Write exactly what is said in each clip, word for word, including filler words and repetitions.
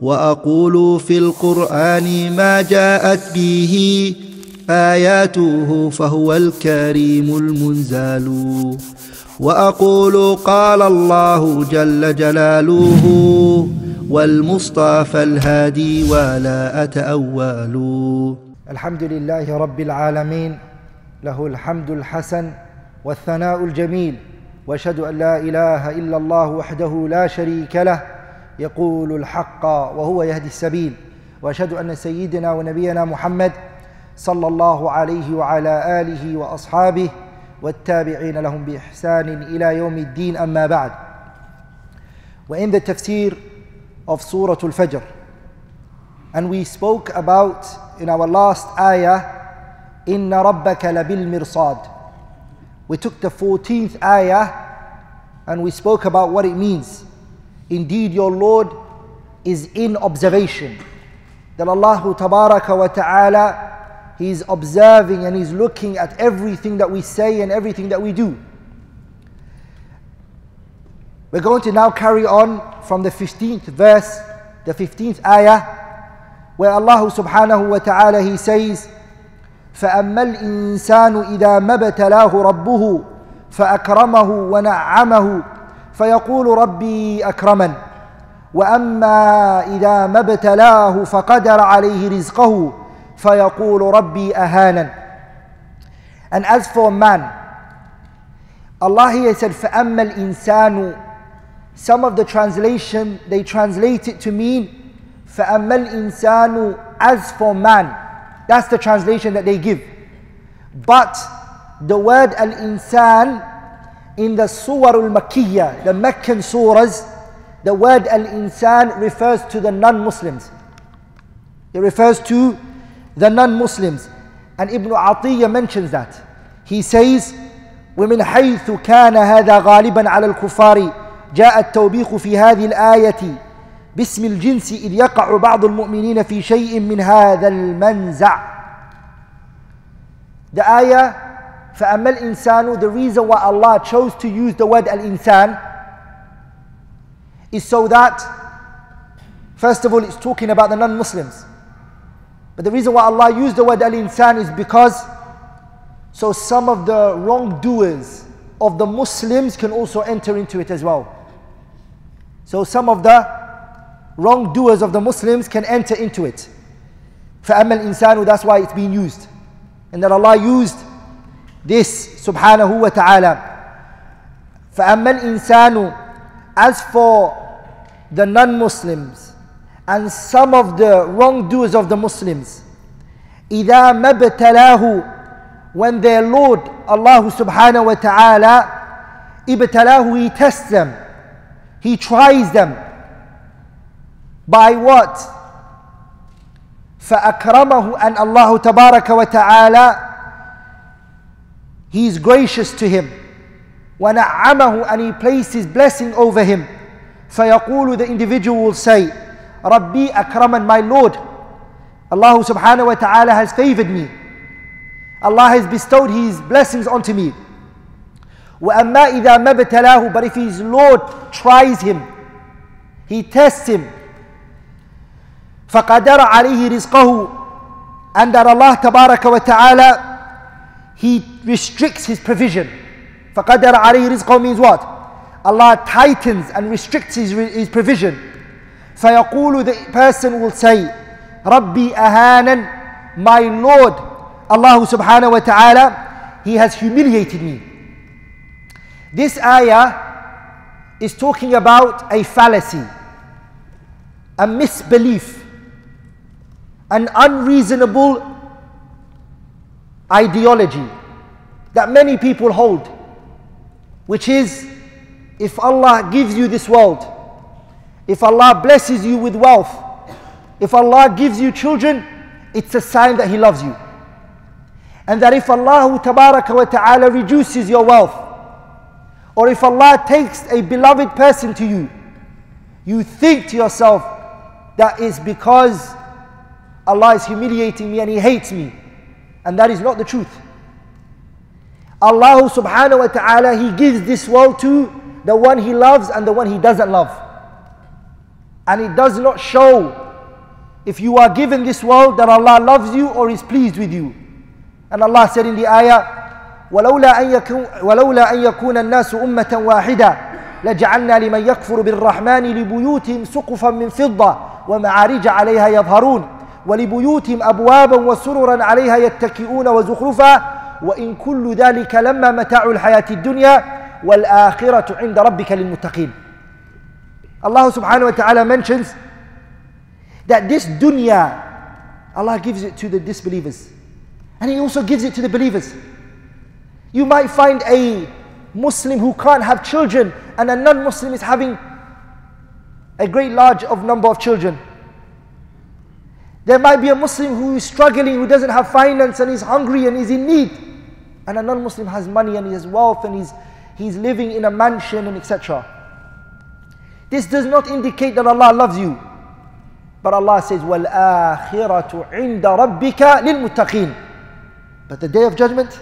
وأقول في القرآن ما جاءت به آياته فهو الكريم المنزال وأقول قال الله جل جلاله والمصطفى الهادي ولا أتأول. الحمد لله رب العالمين له الحمد الحسن والثناء الجميل وأشهد أن لا إله إلا الله وحده لا شريك له يقول الحق وهو يهدي السبيل وأشهد أن سيدنا ونبينا محمد صلى الله عليه وعلى آله وأصحابه والتابعين لهم بإحسان إلى يوم الدين أما بعد. We're in the tafsir of Surah Al-Fajr, and we spoke about in our last ayah Inna rabbaka labil mirsad. We took the fourteenth ayah and we spoke about what it means. Indeed, your Lord is in observation. That Allah Tabaraka wa Ta'ala, He is observing and He's looking at everything that we say and everything that we do. We're going to now carry on from the fifteenth verse, the fifteenth ayah, where Allah Subhanahu wa Ta'ala He says, فَأَمَّا الْإِنسَانُ إِذَا مَبْتَلَاهُ رَبُّهُ فَأَكْرَمَهُ وَنَعَّمَهُ فيقول ربي أكرمن وأما إذا ما ابتلاه فقدر عليه رزقه فيقول ربي أهانن. And as for man, Allah here said فأما الإنسان. Some of the translation, they translate it to mean فأما الإنسان, as for man. That's the translation that they give. But the word al-insan in the Surah al-Makkiyah, the Meccan surahs, the word al-insan refers to the non-Muslims. It refers to the non-Muslims. And Ibn Atiyya mentions that. He says, وَمِنْ حَيْثُ كَانَ هَذَا غَالِبًا عَلَى الْكُفَّارِ جاء التوبيخ في هذه الآية باسم الجنس إذ يقع بعض المؤمنين في شيء من هذا المنزع. The ayah فَأَمَّا الْإِنسَانُ, the reason why Allah chose to use the word al-insan is so that, first of all, it's talking about the non-Muslims. But the reason why Allah used the word al-insan is because so some of the wrongdoers of the Muslims can also enter into it as well. So some of the wrongdoers of the Muslims can enter into it. فَأَمَّا الْإِنسَانُ, that's why it's being used. And that Allah used this subhanahu wa ta'ala. فَأَمَّا الْإِنسَانُ, as for the non-Muslims and some of the wrongdoers of the Muslims, إِذَا مَبْتَلَاهُ, when their Lord Allah subhanahu wa ta'ala ibtalahu, He tests them, He tries them. By what? فَأَكْرَمَهُ, and Allah tabaraka wa ta'ala, He is gracious to him. وَنَعَّمَهُ, and He placed His blessing over him. فَيَقُولُ, the individual will say, رَبِّي أَكْرَمًا, my Lord, Allah subhanahu wa ta'ala has favored me. Allah has bestowed His blessings onto me. وَأَمَّا إِذَا مَبْتَلَاهُ, but if His Lord tries him, He tests him, فَقَدَرَ عَلَيْهِ رِزْقَهُ, and that Allah tabaraka wa ta'ala, He restricts His provision. فَقَدَرَ عَلَيْهِ رِزْقَهُ means what? Allah tightens and restricts His, his provision. فَيَقُولُ, the person will say, رَبِّي أَهَانًا, my Lord, Allah subhanahu wa ta'ala, He has humiliated me. This ayah is talking about a fallacy, a misbelief, an unreasonable ideology that many people hold, which is, if Allah gives you this world, if Allah blesses you with wealth, if Allah gives you children, it's a sign that He loves you. And that if Allah tabaraka wa ta'ala reduces your wealth, or if Allah takes a beloved person to you, you think to yourself, that is because Allah is humiliating me and He hates me. And that is not the truth. Allah subhanahu wa ta'ala, He gives this world to the one He loves and the one He doesn't love. And it does not show if you are given this world that Allah loves you or is pleased with you. And Allah said in the ayah, ولولا أن يكون ولولا أن يكون الناس أمة واحدة لجعلنا لمن يكفر بالرحمن لبيوتهم سقفا من فضة ومعارج عليها يظهرون ولبيوتهم أبوابا وسررا عليها يتكئون وزخرفا وإن كل ذلك لما متاع الحياة الدنيا والآخرة عند ربك للمتقين. Allah subhanahu wa ta'ala mentions that this dunya, Allah gives it to the disbelievers and He also gives it to the believers. You might find a Muslim who can't have children and a non-Muslim is having a great large of number of children. There might be a Muslim who is struggling, who doesn't have finance and is hungry and is in need. And a non-Muslim has money and he has wealth and he's, he's living in a mansion and et cetera. This does not indicate that Allah loves you. But Allah says, وَالْآخِرَةُ عِنْدَ رَبِّكَ لِلْمُتَّقِينَ. But the day of judgment,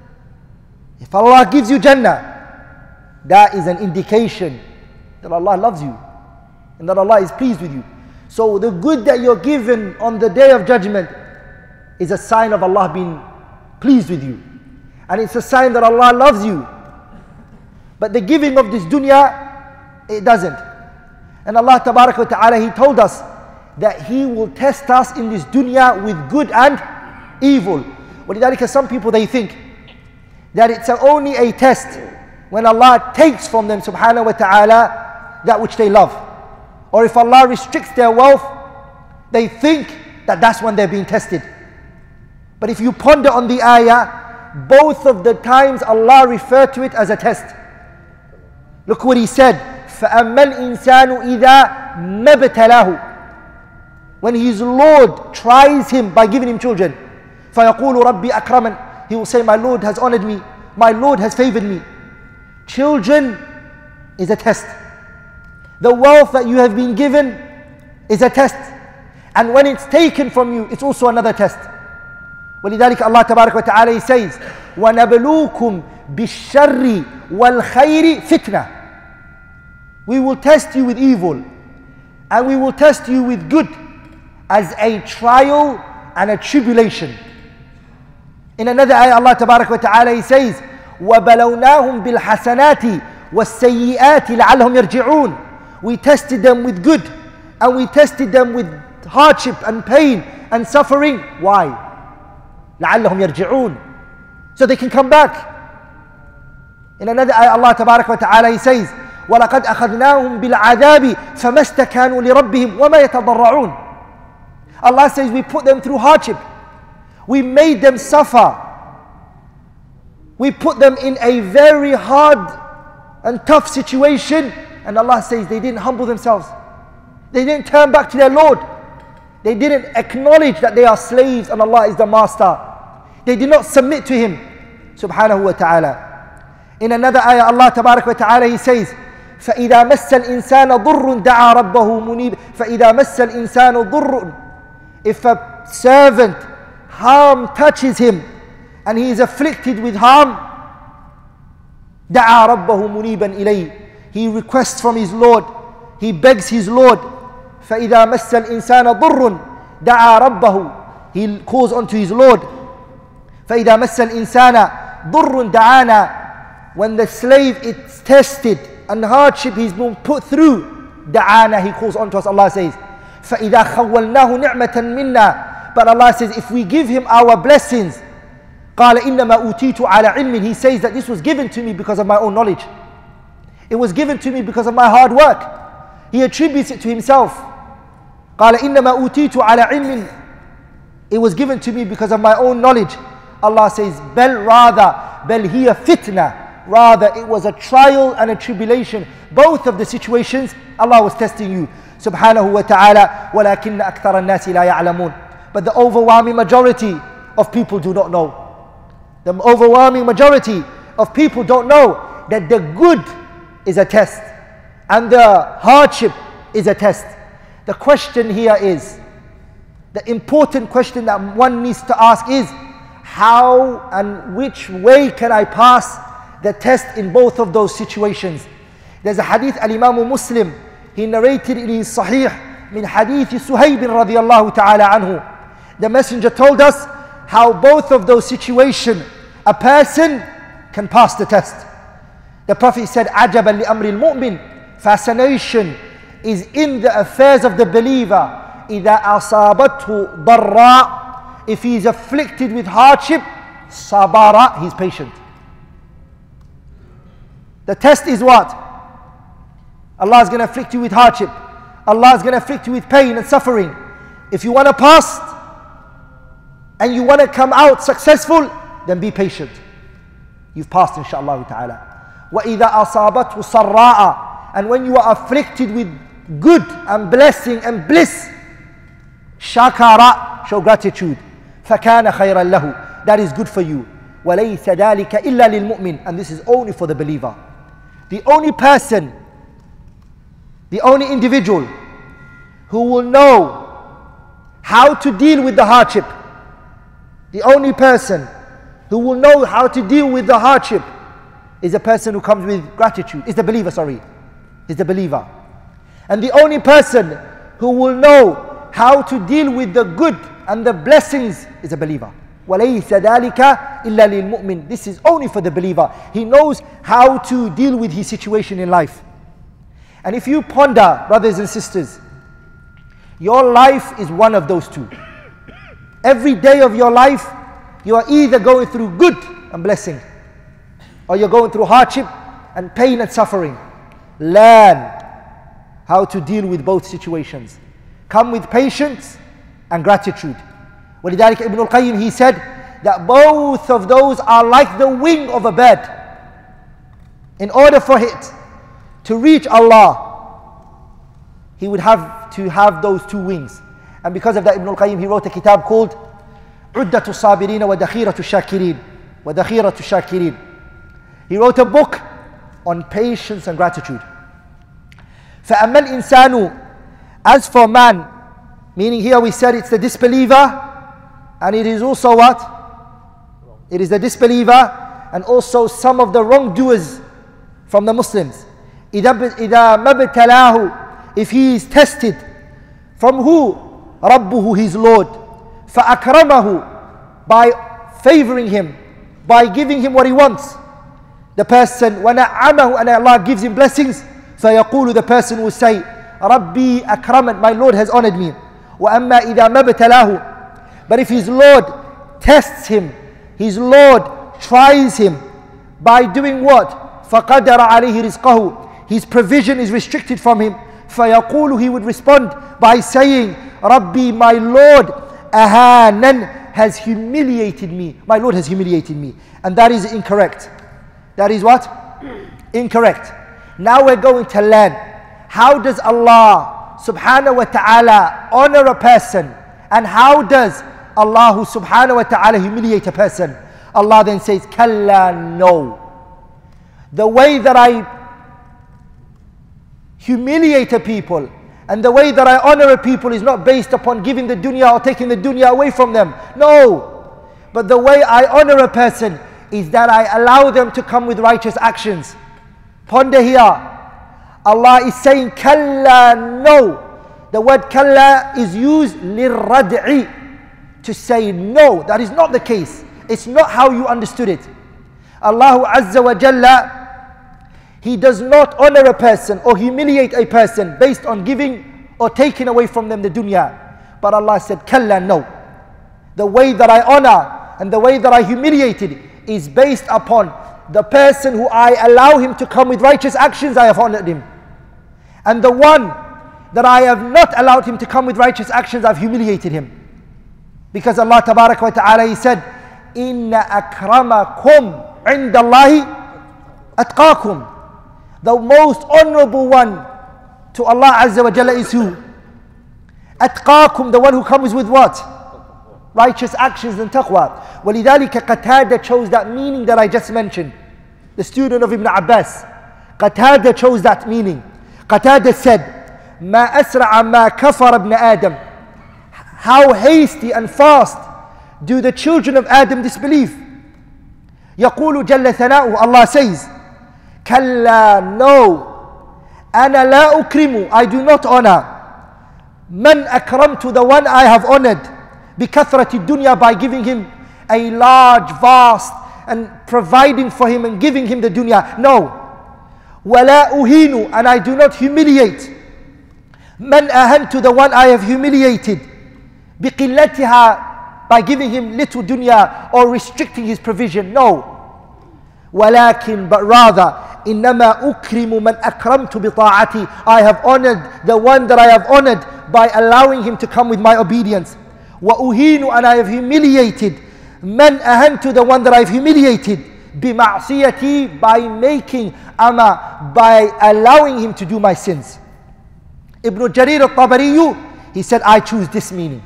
if Allah gives you Jannah, that is an indication that Allah loves you and that Allah is pleased with you. So the good that you're given on the day of judgment is a sign of Allah being pleased with you. And it's a sign that Allah loves you. But the giving of this dunya, it doesn't. And Allah Tabarak wa Ta'ala, He told us that He will test us in this dunya with good and evil. وَلِذَلِكَ some people, they think that it's only a test when Allah takes from them subhanahu wa ta'ala that which they love. Or if Allah restricts their wealth, they think that that's when they're being tested. But if you ponder on the ayah, both of the times Allah referred to it as a test. Look what He said, فَأَمَّا الْإِنسَانُ إِذَا مَبْتَلَاهُ. When his Lord tries him by giving him children, فَيَقُولُ رَبِّي أَكْرَمًا. He will say, my Lord has honored me, my Lord has favored me. Children is a test. The wealth that you have been given is a test. And when it's taken from you, it's also another test. وَلِذَلِكَ Allah Tabarak wa Ta'ala says, وَنَبْلُوكُمْ بِالشَّرِّ وَالْخَيْرِ فِتْنَةً. We will test you with evil and we will test you with good as a trial and a tribulation. In another ayah, Allah Tabarak wa Ta'ala, He says, وَبَلَوْنَاهُمْ بِالْحَسَنَاتِ وَالسَّيِّئَاتِ لَعَلَّهُمْ يَرْجِعُونَ. We tested them with good and we tested them with hardship and pain and suffering. Why? لَعَلَّهُمْ يَرْجِعُونَ. So they can come back. In another ayah, Allah Tabarak wa Ta'ala, He says, وَلَقَدْ أَخَذْنَاهُمْ بِالْعَذَابِ فَمَا اسْتَكَانُوا لِرَبِّهِمْ وَمَا يَتَضَرَّعُونَ. Allah says we put them through hardship. We made them suffer. We put them in a very hard and tough situation. And Allah says they didn't humble themselves. They didn't turn back to their Lord. They didn't acknowledge that they are slaves and Allah is the master. They did not submit to Him subhanahu wa ta'ala. In another ayah, Allah Tabarak wa Ta'ala, He says, فَإِذَا مَسَّ الْإِنسَانَ ضُرٌّ دَعَى رَبَّهُ مُنِيبًا. فَإِذَا مَسَّ الْإِنسَانُ ضُرٌّ. If a servant, harm touches him and he is afflicted with harm, دَعَى رَبَّهُ مُنِيبًا إِلَيْهِ. He requests from his Lord, he begs his Lord. فَإِذَا مَسَّ الْإِنسَانَ ضُرٌّ دَعَى رَبَّهُ. He calls unto his Lord. فَإِذَا مَسَّ الْإِنسَانَ ضُرٌّ دَعَانَا. When the slave is tested and hardship he's been put through, دَعَانَا, he calls unto us. Allah says, فَإِذَا خَوَّلْنَاهُ نِعْمَةً مِنَّا. But Allah says, if we give him our blessings, قَالَ إِنَّمَا أُوتِيتُ عَلَى عِلْمٍ. He says that this was given to me because of my own knowledge. It was given to me because of my hard work. He attributes it to himself. قَالَ إِنَّمَا أُوتِيتُ عَلَى عِلْمٍ. It was given to me because of my own knowledge. Allah says, بَلْ rather, بَلْ هِيَ فِتْنَةً. Rather, it was a trial and a tribulation. Both of the situations, Allah was testing you. Subhanahu wa ta'ala. وَلَكِنَّ أَكْثَرَ النَّاسِ لَا يَعْلَمُونَ. But the overwhelming majority of people do not know. The overwhelming majority of people don't know that the good is a test and the hardship is a test. The question here is, the important question that one needs to ask is, how and which way can I pass the test in both of those situations? There's a hadith Al-Imam Muslim he narrated in his Sahih min hadith Suhayb radiyallahu ta'ala anhu. The Messenger told us how both of those situations a person can pass the test. The Prophet said, عَجَبًا لِأَمْرِ الْمُؤْمِنِ, fascination is in the affairs of the believer. إِذَا أَصَابَتْهُ ضَرَّاء, if he is afflicted with hardship, sabara, he's patient. The test is what? Allah is going to afflict you with hardship. Allah is going to afflict you with pain and suffering. If you want to pass and you want to come out successful, then be patient. You've passed, inshaAllah ta'ala. وَإِذَا أَصَابَتْهُ سَرَّاءً, and when you are afflicted with good and blessing and bliss, shakara, show gratitude. فَكَانَ خَيْرًا لَهُ, that is good for you. وَلَيْسَ ذَلِكَ إِلَّا لِلْمُؤْمِنِ, and this is only for the believer. The only person, the only individual who will know how to deal with the hardship, the only person who will know how to deal with the hardship is a person who comes with gratitude, is the believer, sorry, is the believer. And the only person who will know how to deal with the good and the blessings is a believer. وَلَيْسَ ذَلِكَ إِلَّا لِلْمُؤْمِنِ, this is only for the believer. He knows how to deal with his situation in life. And if you ponder, brothers and sisters, your life is one of those two. Every day of your life, you are either going through good and blessing, or you're going through hardship and pain and suffering. Learn how to deal with both situations. Come with patience and gratitude. وَلِذَلِكَ Ibn al-Qayyim, he said that both of those are like the wing of a bird. In order for it to reach Allah, he would have to have those two wings. And because of that, Ibn al-Qayyim, he wrote a kitab called عُدَّةُ الصَّابِرِينَ وَدَخِيرَةُ الشَّاكِرِينَ وَدَخِيرَةُ الشَّاكِرِينَ. He wrote a book on patience and gratitude. فَأَمَّا الْإِنسَانُ, as for man, meaning here we said it's the disbeliever, and it is also what? It is the disbeliever and also some of the wrongdoers from the Muslims. إِذَا مَبْتَلَاهُ, if he is tested, from who? رَبُّهُ, his Lord. فَأَكْرَمَهُ, by favoring him, by giving him what he wants. The person, وَنَعَّمَهُ, and Allah gives him blessings. فَيَقُولُ, the person will say, رَبِّي أَكْرَمَنْ, my Lord has honored me. وَأَمَّا إِذَا مَبْتَلَاهُ, but if his Lord tests him, his Lord tries him by doing what? فَقَدَرَ عَلَيْهِ رِزْقَهُ, his provision is restricted from him. فَيَقُولُ, he would respond by saying, رَبِّي, my Lord, أَهَانًا, has humiliated me. My Lord has humiliated me. And that is incorrect. That is what? Incorrect. Now we're going to learn, how does Allah subhanahu wa ta'ala honor a person, and how does Allah subhanahu wa ta'ala humiliate a person? Allah then says, Kalla, no. The way that I humiliate a people and the way that I honor a people is not based upon giving the dunya or taking the dunya away from them. No. But the way I honor a person is that I allow them to come with righteous actions. Ponder here. Allah is saying, Kalla, no. The word kalla is used lirrad'i, to say no. That is not the case. It's not how you understood it. Allah Azza wa Jalla, He does not honor a person or humiliate a person based on giving or taking away from them the dunya. But Allah said, kalla, no. The way that I honor and the way that I humiliated is based upon the person who I allow him to come with righteous actions, I have honored him. And the one that I have not allowed him to come with righteous actions, I've humiliated him. Because Allah Tabarak wa Ta'ala, He said, Inna akramakum indallahi atqakum. The most honorable one to Allah Azza wa Jalla is who? Atqakum, the one who comes with what? Righteous actions and taqwa. وَلِذَلِكَ Qatada chose that meaning that I just mentioned. The student of Ibn Abbas. Qatada chose that meaning. Qatada said, مَا أَسْرَعَ مَا كَفَرَ ابْنَ آدَمَ. How hasty and fast do the children of Adam disbelieve? يقول جل ثناؤه, Allah says, كلا, no, أنا لا أكرم, I do not honor. من أكرمت, the one I have honored. بكثرة الدنيا, by giving him a large, vast, and providing for him and giving him the dunya. No. ولا أهين, and I do not humiliate. من أهنت, the one I have humiliated. بقلتها, by giving him little dunya or restricting his provision. No. ولكن, but rather, إنما أكرم من أكرمت بطاعتي. I have honored the one that I have honored by allowing him to come with my obedience. وأهين, and I have humiliated من أهنت, the one that I have humiliated بمعصيتي, by making ama, by allowing him to do my sins. Ibn Jarir al-Tabari, he said, I choose this meaning.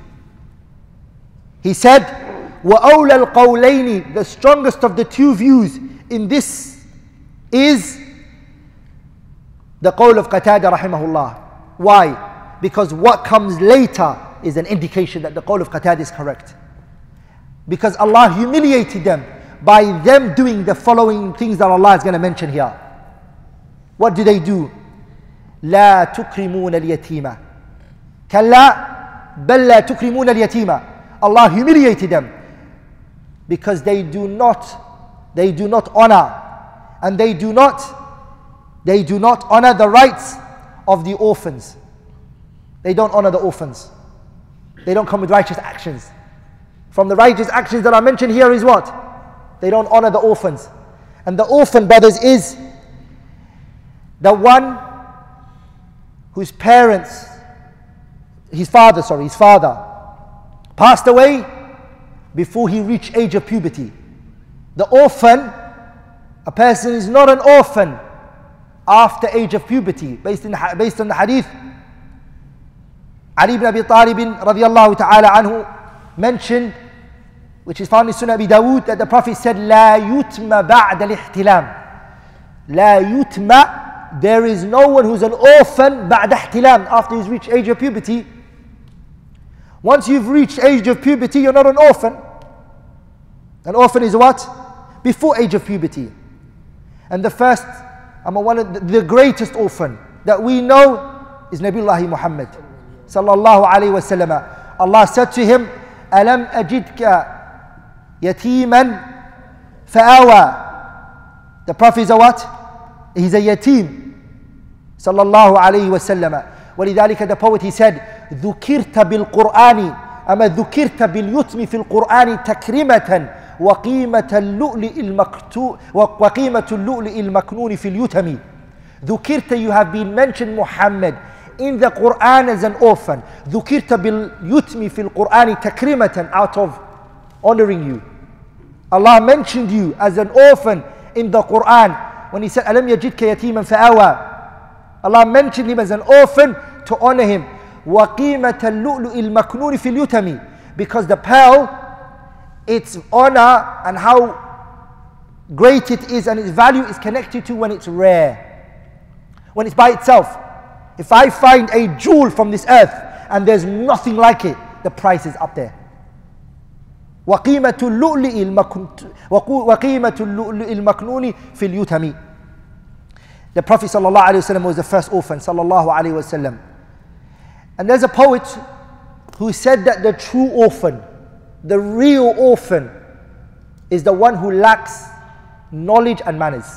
He said, وَأَوْلَى الْقَوْلَيْنِ, the strongest of the two views in this is the qawl of Qatada rahimahullah. Why? Because what comes later is an indication that the qawl of Qatada is correct. Because Allah humiliated them by them doing the following things that Allah is going to mention here. What do they do? لا تكرمون اليتيمة كلا بل لا تكرمون اليتيمة. Allah humiliated them because they do not they do not honor and they do not they do not honor the rights of the orphans. They don't honor the orphans. They don't come with righteous actions. From the righteous actions that are mentioned here is what? They don't honor the orphans. And the orphan, brothers, is the one whose parents, his father, sorry, his father, passed away before he reached age of puberty. The orphan, a person is not an orphan after age of puberty, based, in, based on the hadith. Ali ibn Abi Talib radiyallahu ta'ala anhu mentioned, which is found in Sunan Abi Dawood, that the Prophet said, لا يتم بعد الاحتلام. لا يتم, there is no one who's an orphan بعد احتلام, after he's reached age of puberty. Once you've reached age of puberty, you're not an orphan. An orphan is what? Before age of puberty. And the first, I'm one of the, the greatest orphan that we know is Nabiullah Muhammad sallallahu alayhi wa sallam. Allah said to him, أَلَمْ أَجِدْكَ يَتِيمًا فَآوَى. The Prophet is a what? He's a yatim. Sallallahu alayhi wa sallam. ولذلك the poet, he said, ذُكِرْتَ بِالْقُرْآنِ أما ذُكِرْتَ بِالْيُتْمِ فِي الْقُرْآنِ تَكْرِمَةً وقيمة اللؤلؤ المكتو وقيمة اللؤلؤ المكنون في اليتم. ذُكِرْتَ, you have been mentioned, Muhammad, in the Quran as an orphan. ذُكِرْتَ بِالْيُتْمِ فِي الْقُرْآنِ تَكْرِمَةً, out of honoring you. Allah mentioned you as an orphan in the Quran when He said, أَلَمْ يَجِدْكَ يَتِيمًا فَآوَى. Allah mentioned him as an orphan to honor him. وَقِيمَةَ اللُّؤْلُؤِ الْمَكْنُونِ فِي الْيُتَمِ. Because the pearl, its honor and how great it is and its value is connected to when it's rare. When it's by itself. If I find a jewel from this earth and there's nothing like it, the price is up there. وَقِيمَةُ اللُّؤْلُؤِ الْمَكْنُونِ فِي الْيُتَمِ. The Prophet sallallahu alaihi wasallam was the first orphan, sallallahu alaihi wasallam. And there's a poet who said that the true orphan, the real orphan, is the one who lacks knowledge and manners.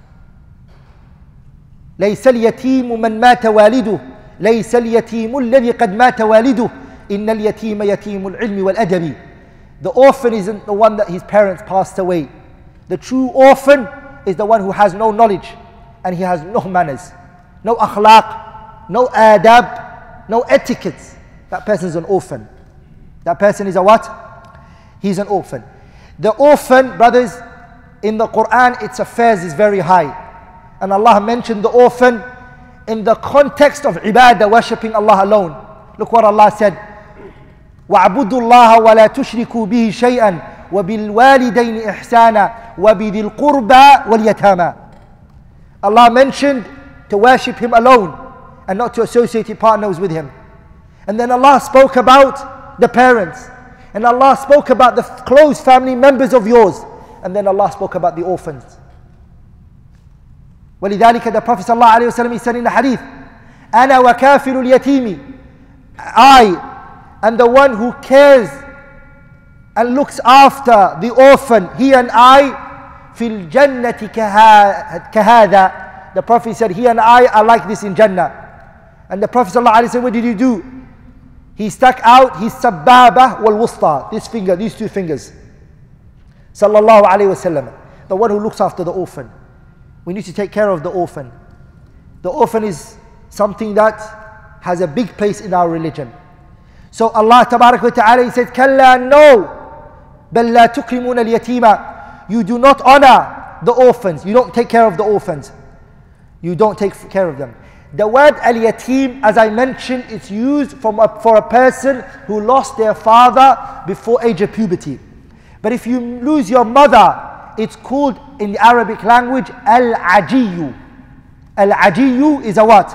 ليس اليتيم من مات والده ليس اليتيم الذي قد مات والده إن اليتيم يتيم العلم والأدب. The orphan isn't the one that his parents passed away. The true orphan is the one who has no knowledge and he has no manners, no akhlaq, no adab, no etiquette. That person is an orphan. That person is a what? He's an orphan. The orphan, brothers, in the Quran, its affairs is very high. And Allah mentioned the orphan in the context of ibadah, worshipping Allah alone. Look what Allah said. وَاعْبُدُوا اللَّهَ وَلَا تُشْرِكُوا بِهِ شَيْئًا وَبِالْوَالِدَيْنِ إِحْسَانًا وَبِذِي الْقُرْبَى وَالْيَتَامَى. Allah mentioned to worship Him alone and not to associate partners with Him. And then Allah spoke about the parents. And Allah spoke about the close family members of yours. And then Allah spoke about the orphans. ولذلك the Prophet sallallahu alayhi wa sallam, he said in the hadith, أنا وكافل اليتيم, I am the one who cares and looks after the orphan, he and I, في الجنة كهذا. The Prophet said, he and I are like this in Jannah. And the Prophet sallallahu alayhi wa sallam, what did he do? He stuck out his sababa wal wusta, this finger, these two fingers. Sallallahu alayhi wa sallam, the one who looks after the orphan. We need to take care of the orphan. The orphan is something that has a big place in our religion. So Allah tabarak wa ta'ala, he said, Kalla, no, بل لا تكرمون اليتيم. You do not honor the orphans. You don't take care of the orphans. You don't take care of them. The word al-yatim, as I mentioned, it's used from a, for a person who lost their father before age of puberty. But if you lose your mother, it's called in the Arabic language al-ajiyu. Al-ajiyu is a what?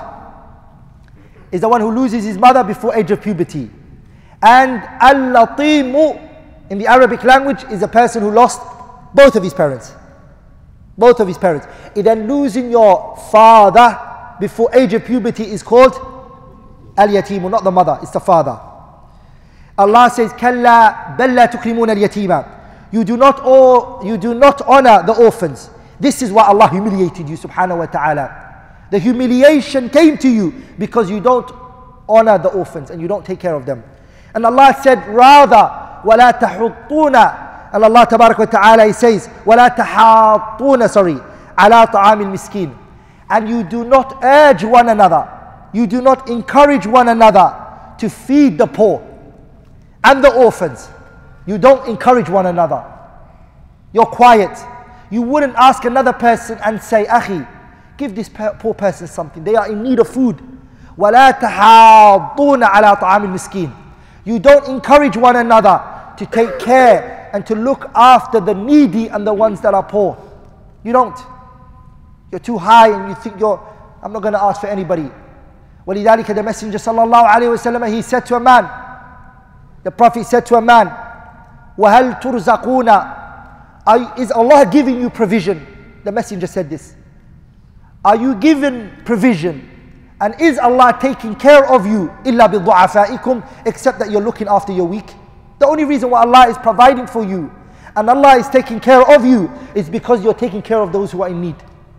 Is the one who loses his mother before age of puberty. And al-latimu in the Arabic language is a person who lost both of his parents. Both of his parents. And then losing your father before age of puberty is called al-yatimu, not the mother, it's the father. Allah says, Kalla bal la tukrimuna al-yatima. You do not all, you do not honor the orphans. This is why Allah humiliated you, subhanahu wa ta'ala. The humiliation came to you because you don't honor the orphans and you don't take care of them. And Allah said, rather, وَلَا تَحُطُّونَ. And Allah tabarak wa ta'ala, he says, وَلَا تَحَاطُّونَ, sorry, عَلَى طَعَامِ الْمِسْكِينَ. And you do not urge one another, you do not encourage one another to feed the poor and the orphans. You don't encourage one another. You're quiet. You wouldn't ask another person and say, Akhi, give this poor person something. They are in need of food. وَلَا تَحَاضُّونَ عَلَى طَعَامِ الْمِسْكِينَ. You don't encourage one another to take care and to look after the needy and the ones that are poor. You don't. You're too high and you think you're, I'm not going to ask for anybody. وَلِذَلِكَ the Messenger sallallahu alayhi wa sallam, he said to a man, the Prophet said to a man, وَهَلْ تُرْزَقُونَ. Is Allah giving you provision? The Messenger said this. Are you given provision? And is Allah taking care of you? إِلَّا بِضُعَفَائِكُمْ. Except that you're looking after your weak. The only reason why Allah is providing for you and Allah is taking care of you is because you're taking care of those who are in need.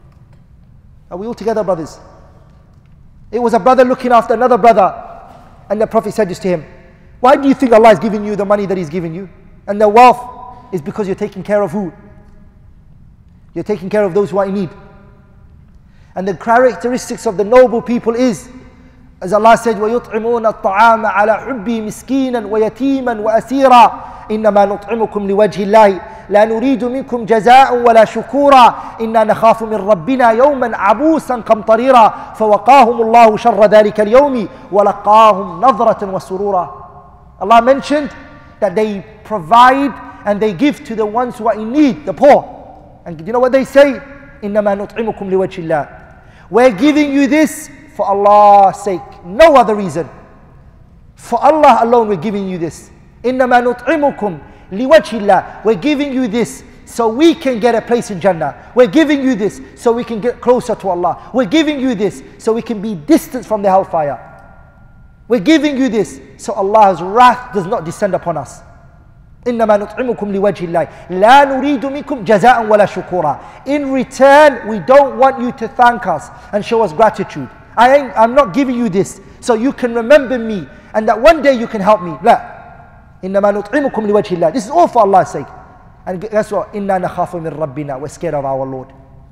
Are we all together, brothers? It was a brother looking after another brother, and the Prophet said this to him, why do you think Allah is giving you the money that He's giving you? And the wealth is because you're taking care of who? You're taking care of those who are in need. And the characteristics of the noble people is, as Allah said, وَيُطْعِمُونَ الطَّعَامَ عَلَى حُبِّهِ مِسْكِينًا وَيَتِيمًا وَأَسِيرًا إِنَّمَا نُطْعِمُكُمْ لِوَجْهِ اللَّهِ لا نريد منكم جزاء ولا شكورا إنا نخاف من ربنا يوما عبوسا قمطريرا فوقاهم الله شر ذلك اليوم ولقاهم نظرة وسرورا. Allah mentioned that they provide and they give to the ones who are in need, the poor. And you know what they say? إنما نطعمكم لوجه الله. We're giving you this for Allah's sake, no other reason. For Allah alone we're giving you this. إنما نطعمكم لِوَجْهِ اللَّهِ. We're giving you this so we can get a place in Jannah. We're giving you this so we can get closer to Allah. We're giving you this so we can be distant from the hellfire. We're giving you this so Allah's wrath does not descend upon us. إِنَّمَا نُطْعِمُكُمْ لِوَجْهِ اللَّهِ لَا نُرِيدُ مِنكُمْ جَزَاءً وَلَا شُكُورًا. In return, we don't want you to thank us and show us gratitude. I ain't, I'm not giving you this so you can remember me and that one day you can help me. La. إِنَّمَا نُطْعِمُكُمْ لِوَجْهِ اللَّهِ. This is all for Allah's sake. And guess what? إِنَّا نَخَافُ مِنْ رَبِّنَا. We're scared of our Lord.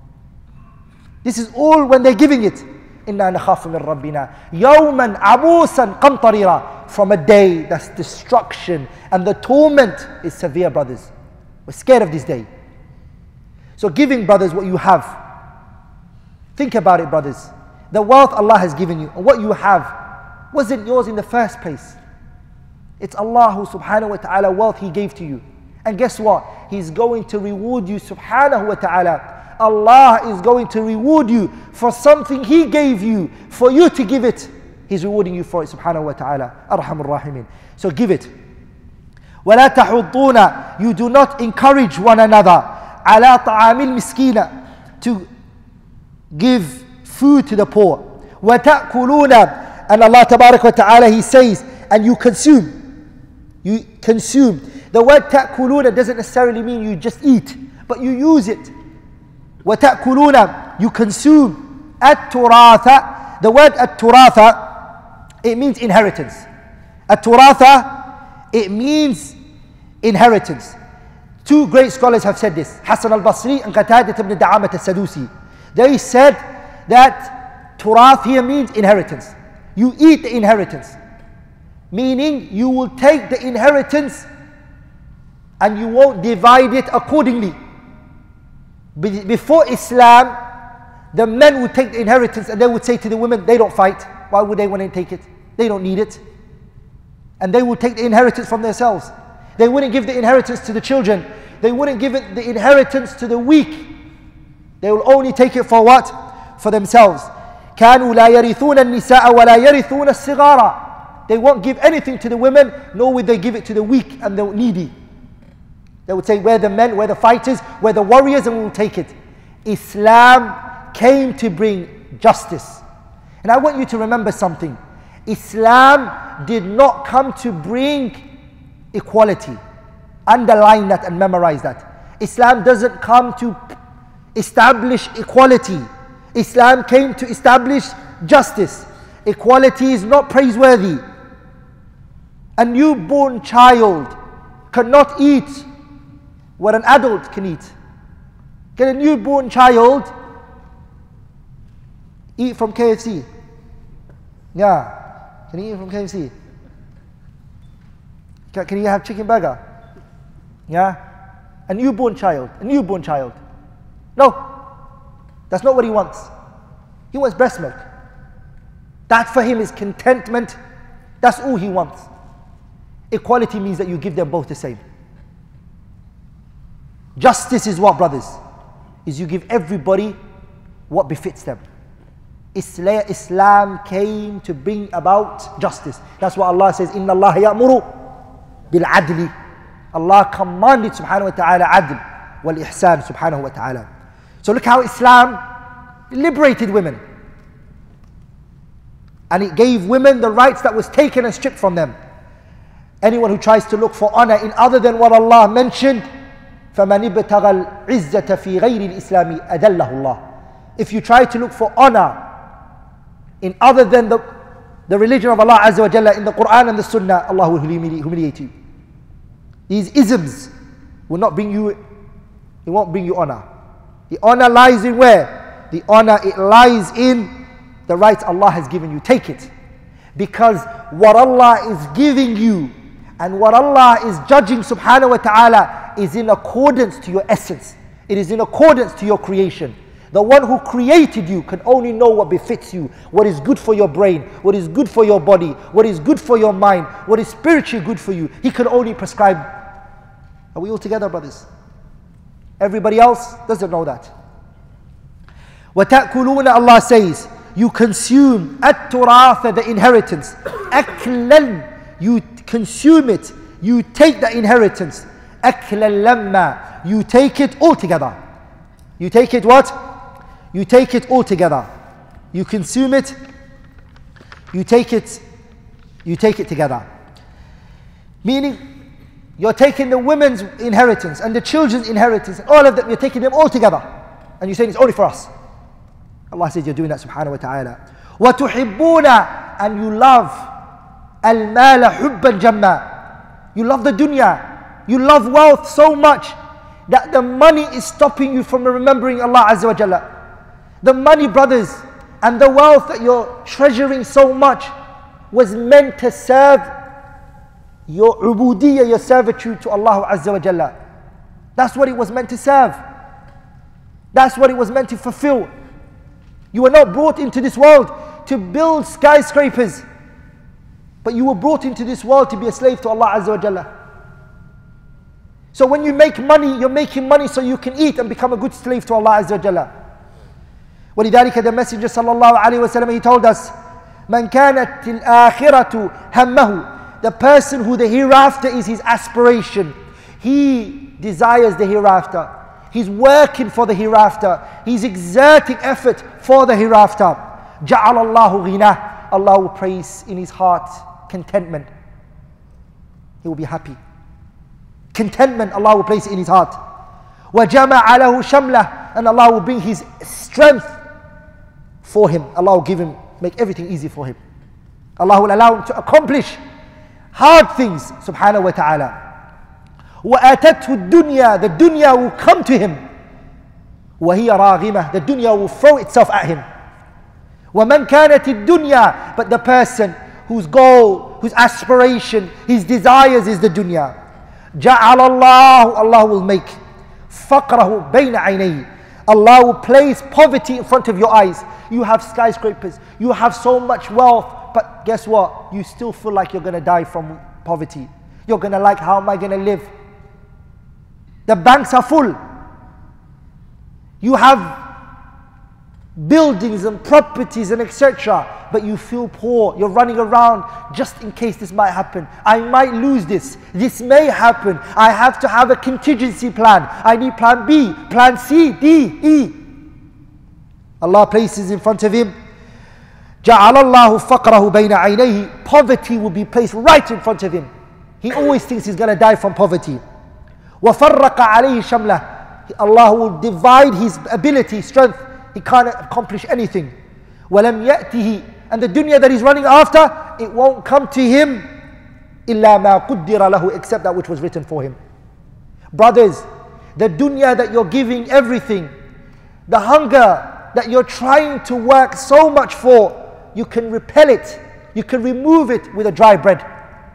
This is all when they're giving it. إِنَّا نَخَافُ مِنْ رَبِّنَا يَوْمًا عَبُوسًا قَمْطَرِيرًا. From a day that's destruction and the torment is severe, brothers. We're scared of this day. So giving, brothers, what you have. Think about it, brothers. The wealth Allah has given you and what you have wasn't yours in the first place. It's Allah who subhanahu wa ta'ala wealth He gave to you. And guess what? He's going to reward you subhanahu wa ta'ala. Allah is going to reward you for something He gave you, for you to give it. He's rewarding you for it subhanahu wa ta'ala. Arhamur Rahimin. So give it. وَلَا تَحُضُّونَ. You do not encourage one another. عَلَى طَعَامِ الْمِسْكِينَ. To give food to the poor. وَتَأْكُلُونَ, and Allah Tabarak wa Ta'ala, He says, and you consume. You consume. The word تَأْكُلُونَ doesn't necessarily mean you just eat, but you use it. وَتَأْكُلُونَ, you consume. التُّرَاثَ, the word التُّرَاثَ, it means inheritance. التُّرَاثَ, it means inheritance. Two great scholars have said this, Hassan al-Basri and Qatadah ibn Da'amat al-Sadusi. They said that turath here means inheritance. You eat the inheritance. Meaning you will take the inheritance and you won't divide it accordingly. Before Islam, the men would take the inheritance and they would say to the women, they don't fight. Why would they want to take it? They don't need it. And they would take the inheritance from themselves. They wouldn't give the inheritance to the children. They wouldn't give it the inheritance to the weak. They will only take it for what? For themselves. كانوا لا يرثون النساء ولا يرثون الصغار. They won't give anything to the women, nor would they give it to the weak and the needy. They would say, we're the men, we're the fighters, we're the warriors, and we will take it. Islam came to bring justice. And I want you to remember something. Islam did not come to bring equality. Underline that and memorize that. Islam doesn't come to establish equality. Islam came to establish justice. Equality is not praiseworthy. A newborn child cannot eat what an adult can eat. Can a newborn child eat from K F C? Yeah. Can he eat from K F C? Can, can he have chicken burger? Yeah? A newborn child. A newborn child. No. That's not what he wants. He wants breast milk. That for him is contentment. That's all he wants. Equality means that you give them both the same. Justice is what, brothers? Is you give everybody what befits them. Islam came to bring about justice. That's why Allah says, Inna Allah ya'muru bil adli. Allah commanded subhanahu wa ta'ala adl wal ihsan subhanahu wa ta'ala. So look how Islam liberated women. And it gave women the rights that was taken and stripped from them. Anyone who tries to look for honor in other than what Allah mentioned, فَمَنِ ابْتَغَى الْعِزَّةَ فِي غَيْرِ الْإِسْلَامِ أَذَلَّهُ اللَّهُ. If you try to look for honor in other than the, the religion of Allah Azza wa Jalla, in the Quran and the Sunnah, Allah will humiliate you. These isms will not bring you, it won't bring you honor. The honor lies in where? The honor, it lies in the rights Allah has given you. Take it. Because what Allah is giving you and what Allah is judging subhanahu wa ta'ala is in accordance to your essence. It is in accordance to your creation. The one who created you can only know what befits you, what is good for your brain, what is good for your body, what is good for your mind, what is spiritually good for you. He can only prescribe. Are we all together, brothers? Everybody else doesn't know that. وَتَأْكُلُونَ, Allah says, you consume التُّرَاثَ, the inheritance. أَكْلًا, you consume it. You take the inheritance. أَكْلًا لَمَّا, you take it all together. You take it what? You take it all together. You consume it. You take it. You take it together. Meaning, you're taking the women's inheritance and the children's inheritance, all of them, you're taking them all together. And you're saying it's only for us. Allah says you're doing that subhanahu wa ta'ala. وَتُحِبُّونَ, and you love الْمَالَ حُبًّا جَمًّا. You love the dunya. You love wealth so much that the money is stopping you from remembering Allah Azza wa Jalla. The money, brothers, and the wealth that you're treasuring so much was meant to serve your ubudiyya, your servitude to Allah Azza wa Jalla. That's what it was meant to serve. That's what it was meant to fulfill. You were not brought into this world to build skyscrapers, but you were brought into this world to be a slave to Allah Azza wa Jalla. So when you make money, you're making money so you can eat and become a good slave to Allah Azza wa Jalla. ولذلك the Messenger sallallahu alayhi wa sallam, he told us, من كانت الآخرة همه, the person who the hereafter is his aspiration. He desires the hereafter. He's working for the hereafter. He's exerting effort for the hereafter. جَعَلَ اللَّهُ غِنَى. Allah will place in his heart contentment. He will be happy. Contentment Allah will place in his heart. وَجَمَعَ لَهُ شَمْلَهُ. And Allah will bring his strength for him. Allah will give him, make everything easy for him. Allah will allow him to accomplish hard things, subhanahu wa ta'ala. وَأَتَتْهُ الدُّنْيَا. The dunya will come to him. وَهِيَ رَاغِمَةٌ. The dunya will throw itself at him. وَمَنْ كَانَتِ الدُّنْيَا. But the person whose goal, whose aspiration, his desires is the dunya. جَعَلَ اللَّهُ. Allah will make فَقْرَهُ بَيْنَ عَيْنَيْهِ. Allah will place poverty in front of your eyes. You have skyscrapers, you have so much wealth, but guess what? You still feel like you're going to die from poverty. You're going to like, how am I going to live? The banks are full. You have buildings and properties and et cetera. But you feel poor. You're running around just in case this might happen. I might lose this. This may happen. I have to have a contingency plan. I need plan B, plan C, D, E. Allah places in front of him. جَعَلَ اللَّهُ فَقْرَهُ بَيْنَ عَيْنَيْهِ. Poverty will be placed right in front of him. He always thinks he's going to die from poverty. وَفَرَّقَ عَلَيْهِ شَمْلَهُ. Allah will divide his ability, strength. He can't accomplish anything. وَلَمْ يَأْتِهِ. And the dunya that he's running after, it won't come to him إِلَّا مَا قُدِّرَ لَهُ. Except that which was written for him. Brothers, the dunya that you're giving everything, the hunger that you're trying to work so much for, you can repel it, you can remove it with a dry bread.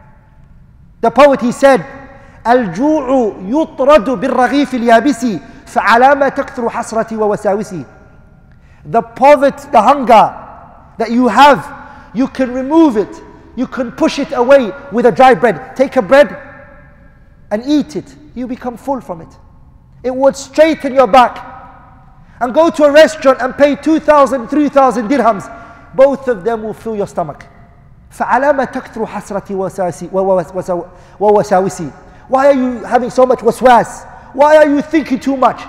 The poet, he said, الجوع يطرد بالرغيف اليابس فعلى ما تكثر حسرتي ووساوسي. The poverty, the hunger that you have, you can remove it, you can push it away with a dry bread. Take a bread and eat it, you become full from it. It would straighten your back. And go to a restaurant and pay two thousand, three thousand dirhams. Both of them will fill your stomach. فَعَلَى مَا تَكْثُرُ حَسْرَتِي وَوَسَاوِسِي. Why are you having so much waswas? Why are you thinking too much?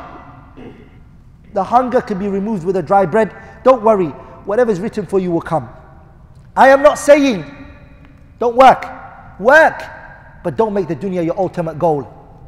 The hunger can be removed with a dry bread. Don't worry, whatever is written for you will come. I am not saying don't work. Work, but don't make the dunya your ultimate goal.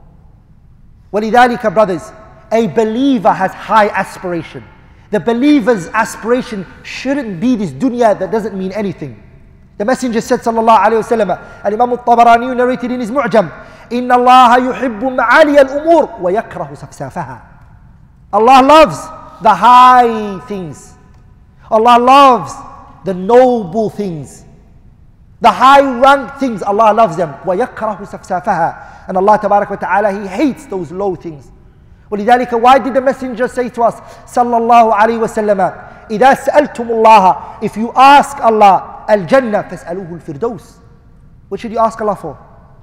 وَلِذَلِكَ brothers, a believer has high aspiration. The believer's aspiration shouldn't be this dunya that doesn't mean anything. The Messenger said, sallallahu alayhi wa sallam, and Imam al-Tabarani narrated in his Mu'jam, إِنَّ اللَّهَ يُحِبُّ مَعَالِيَ الْأُمُورِ وَيَكْرَهُ سَفْسَافَهَا. Allah loves the high things. Allah loves the noble things. The high rank things, Allah loves them. وَيَكْرَهُ سَفْسَافَهَا. And Allah tabarak wa ta'ala, He hates those low things. ولذلك, why did the Messenger say to us, sallallahu alayhi wa sallam, إِذَا سَأَلْتُمُ اللَّهَ. If you ask Allah, al-Jannah, فَاسْأَلُوهُ الْفِرْدَوْسِ. What should you ask Allah for?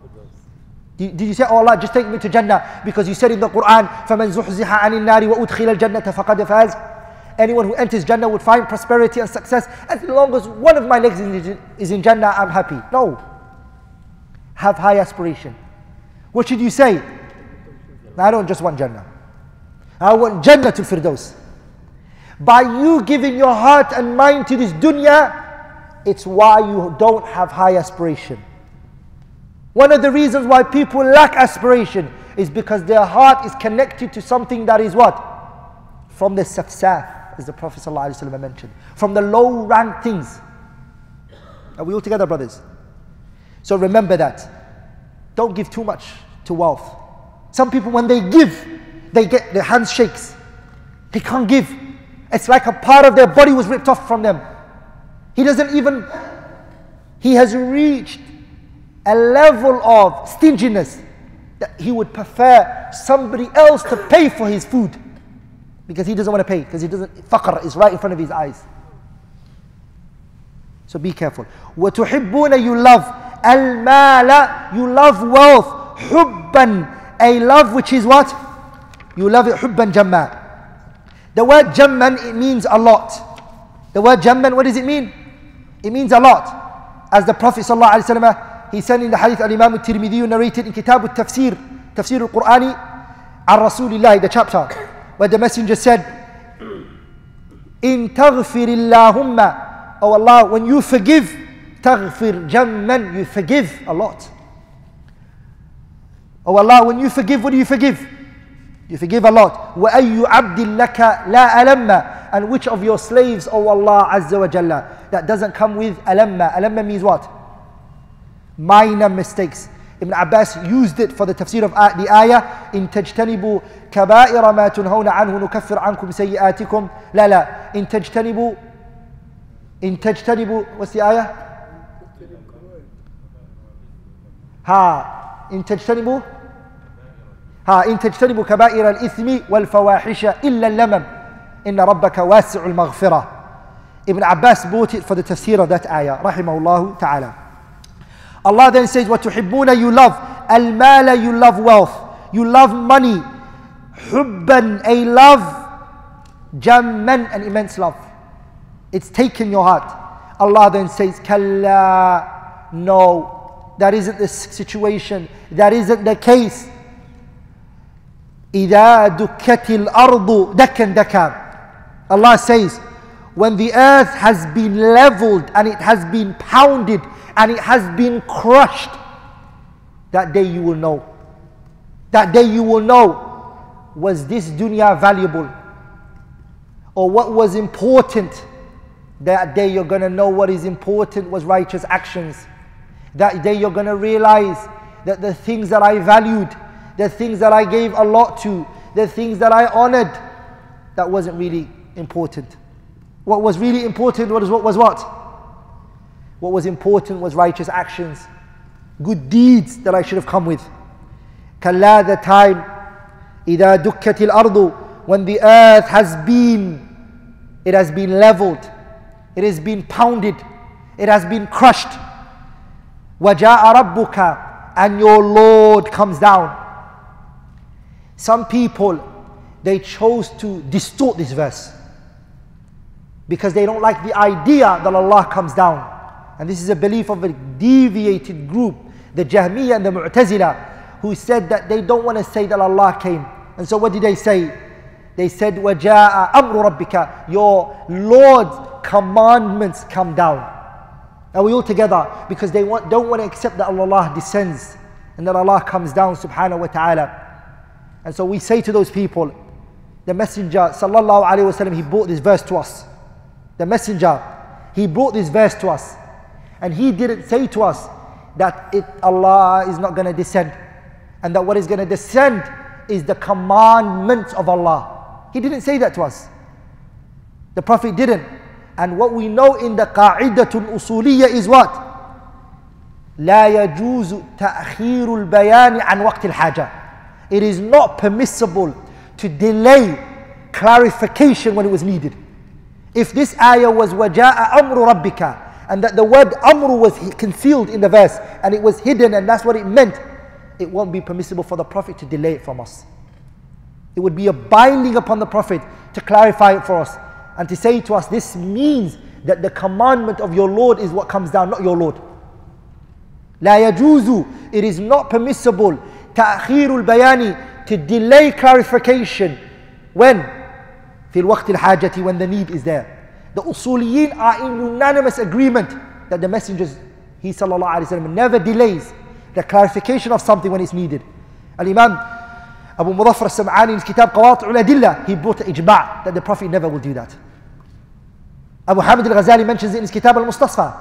Did you say, oh Allah, just take me to Jannah because you said in the Quran, فَمَنْ زُحْزِحَ عَنِ النَّارِ وَأُدْخِلَ الْجَنَّةَ فَقَدْ فَازَ. Anyone who enters Jannah would find prosperity and success. As long as one of my legs is in Jannah, I'm happy. No. Have high aspiration. What should you say? I don't just want Jannah. I want Jannah to Firdaus. By you giving your heart and mind to this dunya, it's why you don't have high aspiration. One of the reasons why people lack aspiration is because their heart is connected to something that is what? From the safsaf, as the Prophet ﷺ mentioned. From the low rank things. Are we all together, brothers? So remember that. Don't give too much to wealth. Some people, when they give, they get their hands shakes. They can't give. It's like a part of their body was ripped off from them. He doesn't even, he has reached a level of stinginess that he would prefer somebody else to pay for his food because he doesn't want to pay, because he doesn't, faqr is right in front of his eyes. So be careful. وَتُحِبُّونَ, you love, al-mala, you love wealth, hubban, a love which is what? You love it hubban jamma. The word jamman, it means a lot. The word jamman, what does it mean? It means a lot. As the Prophet sallallahu alaihi wasallam, he said in the hadith, al-Imam al-Tirmidhi narrated in Kitab al-Tafsir, Tafsir al-Qur'ani, Rasulillah, the chapter, where the messenger said, In taghfir Allahumma, oh Allah, when you forgive, taghfir jamman, you forgive a lot. Oh Allah, when you forgive, what do you forgive? You forgive a lot. وَأَيُّ عَبْدٍ لَكَ لَا أَلَمَّ, and which of your slaves, O Allah Azza wa Jalla, that doesn't come with alamma. Alamma means what? Minor mistakes. Ibn Abbas used it for the tafsir of the ayah, إِن تَجْتَنِبُوا كَبَائِرَ مَا تُنْهَوْنَ عَنْهُ نُكَفِّرْ عَنْكُمْ سَيِّئَاتِكُمْ لا لا إن تجتنبوا إن تجتنبوا what's the ayah? ها إن تجتنبوا ها إن تجتنبوا كبائر الإثم والفواحش إلا اللمم إن ربك واسع المغفرة. Ibn Abbas brought it for the tafsir of that ayah, rahimahullah ta'ala. Allah then says, وَتُحِبُّونَ, you love al-mala, you love wealth, you love money, hubban, a love, jamman, an immense love. It's taken your heart. Allah then says, kalla, no, that isn't the situation, that isn't the case. إِذَا دُكَّتِ الْأَرْضُ دَكًّا دَكًّا. Allah says, when the earth has been leveled and it has been pounded and it has been crushed, that day you will know. That day you will know, was this dunya valuable? Or what was important? That day you're going to know what is important was righteous actions. That day you're going to realize that the things that I valued, the things that I gave a lot to, the things that I honored, that wasn't really important. What was really important was what was what? What was important was righteous actions, good deeds that I should have come with. Kalla, the time, إِذَا دُكَّتِ الْأَرْضُ, when the earth has been, it has been leveled, it has been pounded, it has been crushed. وَجَاءَ رَبُّكَ, and your Lord comes down. Some people, they chose to distort this verse because they don't like the idea that Allah comes down. And this is a belief of a deviated group, the Jahmiyyah and the Mu'tazila, who said that they don't want to say that Allah came. And so what did they say? They said, وَجَاءَ أَمْرُ رَبِّكَ, your Lord's commandments come down. Are we all together? Because they want, don't want to accept that Allah descends and that Allah comes down subhanahu wa ta'ala. And so we say to those people, the Messenger sallallahu alayhi wa sallam, he brought this verse to us. The Messenger, he brought this verse to us. And he didn't say to us that it, Allah is not going to descend. And that what is going to descend is the commandments of Allah. He didn't say that to us. The Prophet didn't. And what we know in the qa'idatul usuliyya is what? لا يجوز تأخير البيان عن وقت الحاجة. It is not permissible to delay clarification when it was needed. If this ayah was وَجَاءَ أَمْرُ رَبِّكَ, and that the word amru was concealed in the verse and it was hidden and that's what it meant, it won't be permissible for the Prophet to delay it from us. It would be a binding upon the Prophet to clarify it for us and to say to us, this means that the commandment of your Lord is what comes down, not your Lord. لا يجوز, it is not permissible تأخير البيان, to delay clarification. When? في الوقت الحاجة, when the need is there. The usuliyin are in unanimous agreement that the messengers, he sallallahu alaihi wasallam, never delays the clarification of something when it's needed. Al-Imam Abu Mudaffar al-Sam'ani in his kitab Qawati'ul Adillah, he brought ijma' that the Prophet never will do that. Abu Hamid al-Ghazali mentions it in his kitab al-Mustasfa.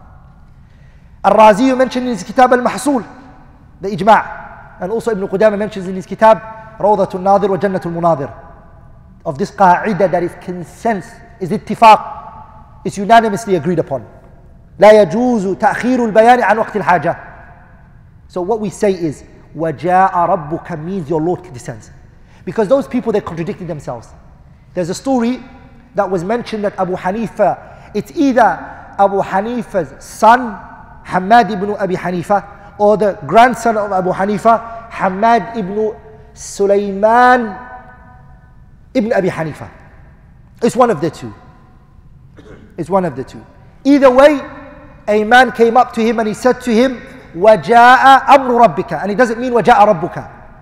Al-Razi mentioned in his kitab al-Mahsul, the ijma'. And also Ibn Qudama mentions in his kitab Rawdatul Nadir wa Jannatul Munadir, of this qa'idah that is consensus, is ittifaq, is unanimously agreed upon. لا يجوز تأخير البيان عن وقت الحاجة. So what we say is وَجَاءَ رَبُّكَ means your Lord descends. Because those people, they contradicted themselves. There's a story that was mentioned that Abu Hanifa, it's either Abu Hanifa's son Hamad ibn Abi Hanifa or the grandson of Abu Hanifa, Hamad ibn Sulaiman ibn Abi Hanifa. It's one of the two. It's one of the two. Either way, a man came up to him and he said to him, وَجَاءَ أَمْرُ رَبِّكَ. And it doesn't mean وَجَاءَ رَبُّكَ.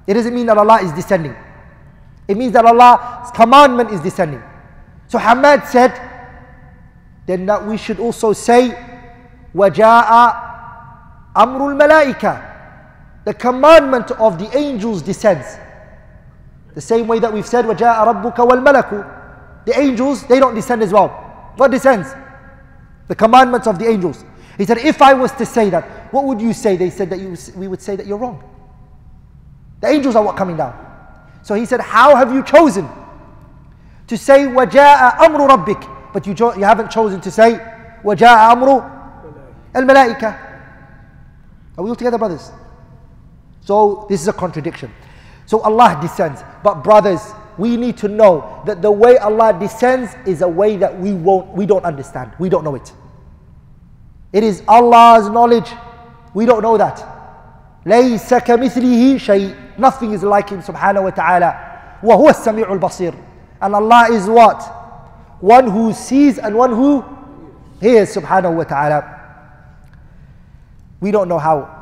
It doesn't mean that Allah is descending. It means that Allah's commandment is descending. So Hamad said, then that we should also say, وَجَاءَ أَمْرُ الْمَلَائِكَةِ. The commandment of the angels descends. The same way that we've said, وَجَاءَ رَبُّكَ وَالْمَلَكُ. The angels, they don't descend as well. What descends? The commandments of the angels. He said, if I was to say that, what would you say? They said that you, we would say that you're wrong. The angels are what coming down. So he said, how have you chosen to say وَجَاءَ أَمْرُ رَبِّكَ, but you, you haven't chosen to say وَجَاءَ أَمْرُ الْمَلَائِكَةِ? Are we all together, brothers? So this is a contradiction. So Allah descends. But brothers, we need to know that the way Allah descends is a way that we won't, we don't understand. We don't know it. It is Allah's knowledge. We don't know that. لَيْسَ كَمِثْلِهِ شَيْءٍ. Nothing is like Him subhanahu wa ta'ala. وَهُوَ السَّمِيعُ الْبَصِيرُ. And Allah is what? One who sees and one who hears subhanahu wa ta'ala. We don't know how.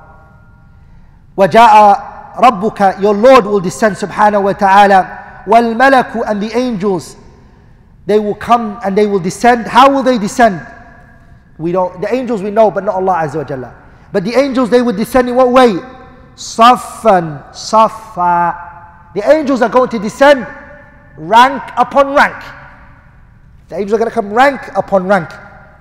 وَجَاءَ رَبُّكَ. Your Lord will descend subhanahu wa ta'ala. وَالْمَلَكُ. And the angels, they will come and they will descend. How will they descend? We don't. The angels we know, but not Allah Azza wa Jalla. But the angels, they will descend in what way? Saffan, Saffa. The angels are going to descend rank upon rank. The angels are going to come rank upon rank.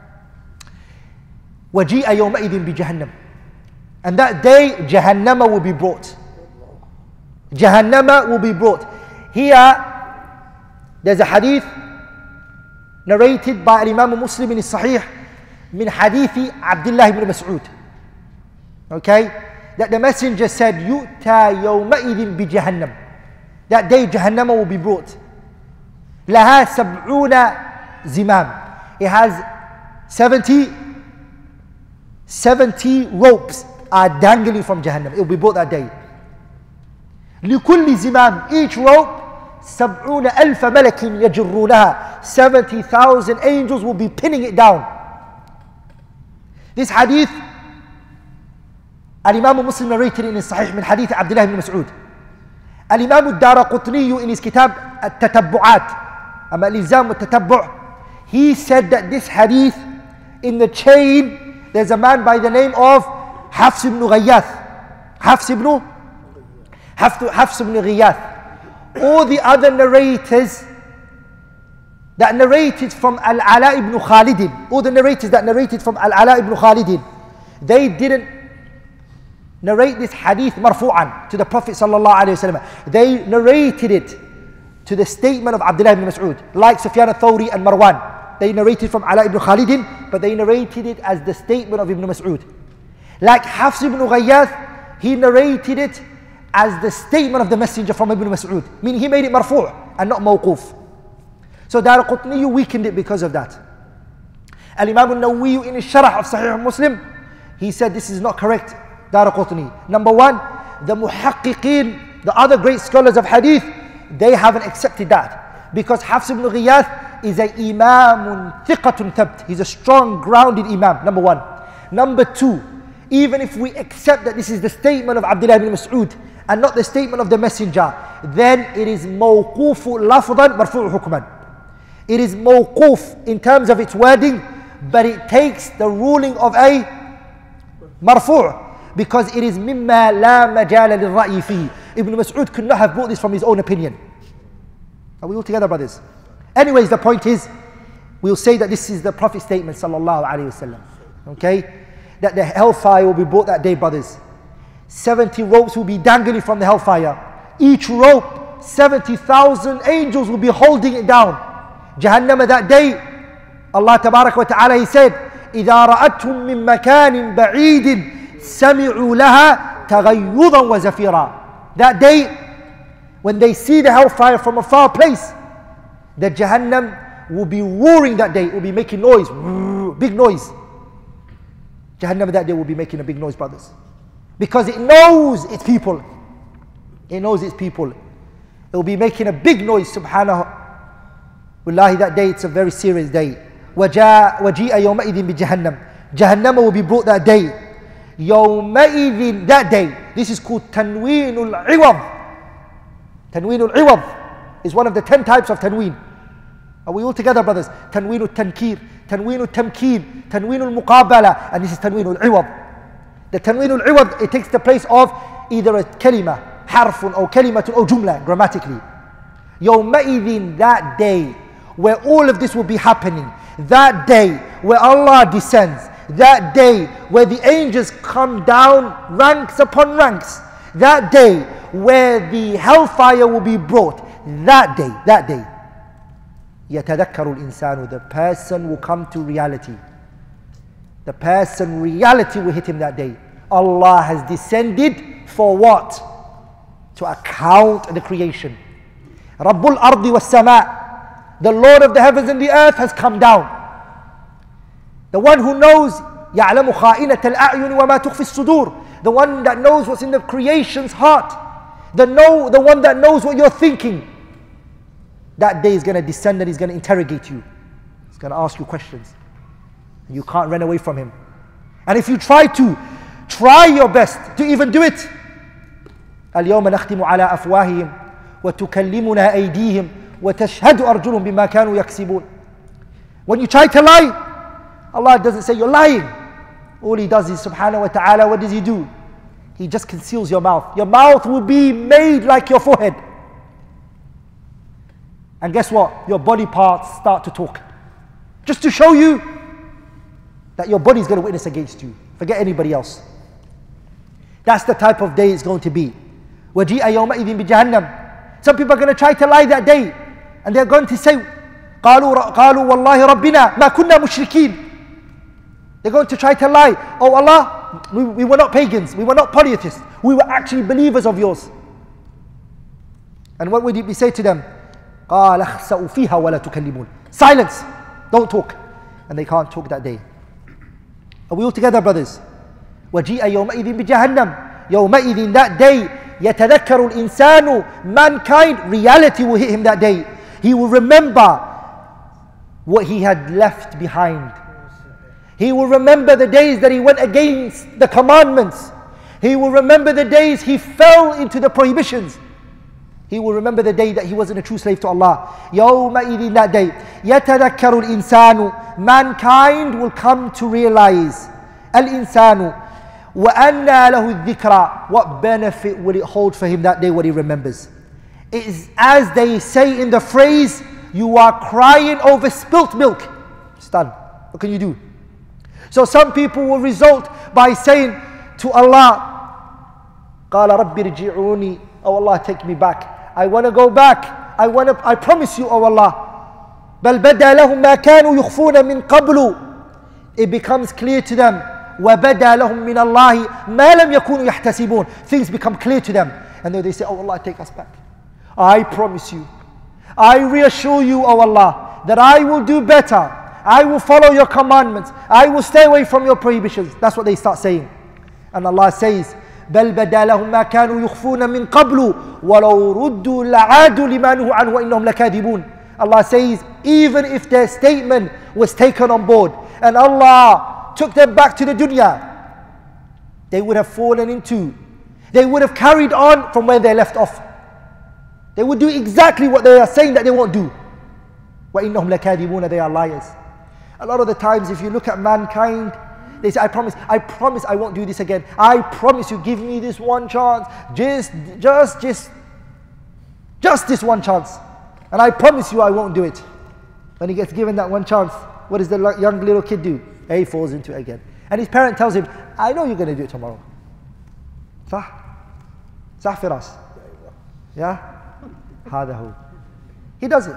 وَجِيءَ يَوْمَئِذٍ بِجَهَنَّمٍ. And that day, Jahannama will be brought. Jahannama will be brought. Here, there's a hadith narrated by Imam Muslim in his Sahih, min hadithi Abdullah ibn Mas'ud. Okay? That the messenger said, يُؤْتَى يَوْمَئِذٍ بِجَهَنَّمٍ. That day Jahannama will be brought. لَهَا سَبْعُونَ زِمَامٍ. It has seventy, seventy ropes are dangling from Jahannam. It will be brought that day. لِكُلِّ زِمَامٍ. Each rope, سَبْعُونَ أَلْفَ مَلَكٍ يَجُرُّونَهَا. seventy thousand angels will be pinning it down. This hadith, Al-Imam Muslim narrated in his Sahih min hadith Abdullah ibn Mas'ud. Al-Imam al-Daraqutni in his kitab At-Tatabbu'at, Al-Ilzam al-Tatabbu', he said that this hadith, in the chain, there's a man by the name of Hafs ibn Ghiyath. Hafs ibn Hafs ibn Ghiyath. All the other narrators that narrated from Al-Ala ibn Khalidin, all the narrators that narrated from Al-Ala ibn Khalidin, they didn't narrate this hadith marfu'an to the Prophet sallallahu alaihi wasallam. They narrated it to the statement of Abdullah ibn Mas'ud, like Sufyan al-Thawri and Marwan. They narrated from Ala ibn Khalidin, but they narrated it as the statement of Ibn Mas'ud. Like Hafs ibn Ghiyath, he narrated it as the statement of the messenger from Ibn Mas'ud. Meaning he made it marfu' and not mawquf. So Daraqutni weakened it because of that. Al-Imam al-Nawawi in his Sharh of Sahih Muslim, he said this is not correct, Daraqutni. Number one, the Muhaqqiqeen, the other great scholars of hadith, they haven't accepted that. Because Hafs ibn Ghiyath is a imamun thiqatun thabt. He's a strong, grounded imam, number one. Number two, even if we accept that this is the statement of Abdullah ibn Mas'ud and not the statement of the messenger, then it is mawqufu lafdan marfu'u hukman. It is mawquf in terms of its wording, but it takes the ruling of a marfu' because it is mimma la majala lil-ra'yi fihi. Ibn Mas'ud could not have brought this from his own opinion. Are we all together, brothers? Anyways, the point is, we'll say that this is the Prophet's statement sallallahu alaihi wasallam. Okay? That the hellfire will be brought that day, brothers. seventy ropes will be dangling from the hellfire. Each rope, seventy thousand angels will be holding it down. Jahannam that day, Allah tabarak wa ta'ala, He said, إِذَا رَأَتْهُم مِّن مَّكَانٍ بَعِيدٍ سَمِعُوا لَهَا تَغَيُّظًا وَزَفِيرًا. That day, when they see the hellfire from a far place, the Jahannam will be roaring that day. It will be making noise, big noise. Jahannam that day will be making a big noise, brothers. Because it knows its people. It knows its people. It will be making a big noise, subhanahu. Wallahi, that day, it's a very serious day. وَجَاءَ يَوْمَئِذٍ بِجَهَنَّمٍ. Jahannam will be brought that day. يَوْمَئِذٍ, that day. This is called تَنْوِينُ الْعِوَضِ. Tanween al-iwad is one of the ten types of tanween. Are we all together, brothers? Tanween al-tankir, Tanween al-tamkeen, Tanween al-muqabala, and this is Tanween al-iwad. The Tanween al-iwad, it takes the place of either a kalima, harfun, or kalimatun, or jumla, grammatically. Yawma'idhin, that day, where all of this will be happening. That day, where Allah descends. That day, where the angels come down, ranks upon ranks. That day, where the hellfire will be brought. That day, that day. يَتَذَكَّرُ الْإِنسَانُ, the person will come to reality. The person, reality will hit him that day. Allah has descended for what? To account the creation. Rabbul ardi was sama, the Lord of the heavens and the earth has come down. The one who knows يَعْلَمُ خَائِنَةَ الْأَعْيُنِ وَمَا تُخْفِي الصُّدُورِ, the one that knows what's in the creation's heart. The, know, the one that knows what you're thinking. That day is going to descend and he's going to interrogate you. He's going to ask you questions. You can't run away from him. And if you try to, try your best to even do it. اليوم نختم على أفواههم وتكلمنا أيديهم وتشهد أرجلهم بما كانوا يكسبون. When you try to lie, Allah doesn't say you're lying. All He does is subhanahu wa ta'ala, what does He do? He just conceals your mouth. Your mouth will be made like your forehead. And guess what? Your body parts start to talk. Just to show you that your body is going to witness against you. Forget anybody else. That's the type of day it's going to be. وَجِيءَ يَوْمَئِذٍ بِجَهَنَّمْ. Some people are going to try to lie that day. And they're going to say, قَالُوا, قالوا وَاللَّهِ رَبِّنَا مَا كُنَّا مُشْرِكِينَ. They're going to try to lie. Oh Allah, we, we were not pagans. We were not polytheists. We were actually believers of yours. And what would we say to them? قَالَ اخْسَأُوا فِيهَا وَلَا تُكَلِّمُونَ. Silence. Don't talk. And they can't talk that day. Are we all together, brothers? وَجِيءَ يَوْمَئِذٍ بِجَهَنَّمْ. يَوْمَئِذٍ, that day, يَتَذَكَّرُ الْإِنسَانُ. Mankind, reality will hit him that day. He will remember what he had left behind. He will remember the days that he went against the commandments. He will remember the days he fell into the prohibitions. He will remember the day that he wasn't a true slave to Allah. يَوْمَئِذٍ, that day, يَتَذَكَّرُ الْإِنسَانُ. Mankind will come to realize. الْإِنسَانُ وَأَنَّى لَهُ الذِّكْرَى. What benefit will it hold for him that day when he remembers? It is as they say in the phrase, you are crying over spilt milk. It's done. What can you do? So some people will result by saying to Allah, قَالَ رَبِّ رِجِعُونِ. Oh Allah, take me back. I want to go back. I want to, I promise you, oh Allah. بَلْ بَدَى لَهُمْ مَا كَانُوا يُخْفُونَ مِنْ قَبْلُ. It becomes clear to them. وَبَدَى لَهُمْ مِنَ اللَّهِ مَا لَمْ يَكُونُوا يَحْتَسِبُونَ. Things become clear to them. And then they say, oh Allah, take us back. I promise you. I reassure you, oh Allah, that I will do better. I will follow your commandments. I will stay away from your prohibitions. That's what they start saying. And Allah says, بل بدا لهم ما كانوا يخفون من قبل ولو ردوا لعادوا لما نهوا عنه وإنهم لكاذبون. Allah says, even if their statement was taken on board and Allah took them back to the dunya, they would have fallen into, they would have carried on from where they left off. They would do exactly what they are saying that they won't do. وإنهم لكاذبون, they are liars. A lot of the times if you look at mankind, they say, I promise, I promise I won't do this again. I promise you, give me this one chance. Just, just, just, just this one chance. And I promise you I won't do it. When he gets given that one chance, what does the young little kid do? He falls into it again. And his parent tells him, I know you're going to do it tomorrow. Sah? Sah firas. Yeah? هذا هو. He does it.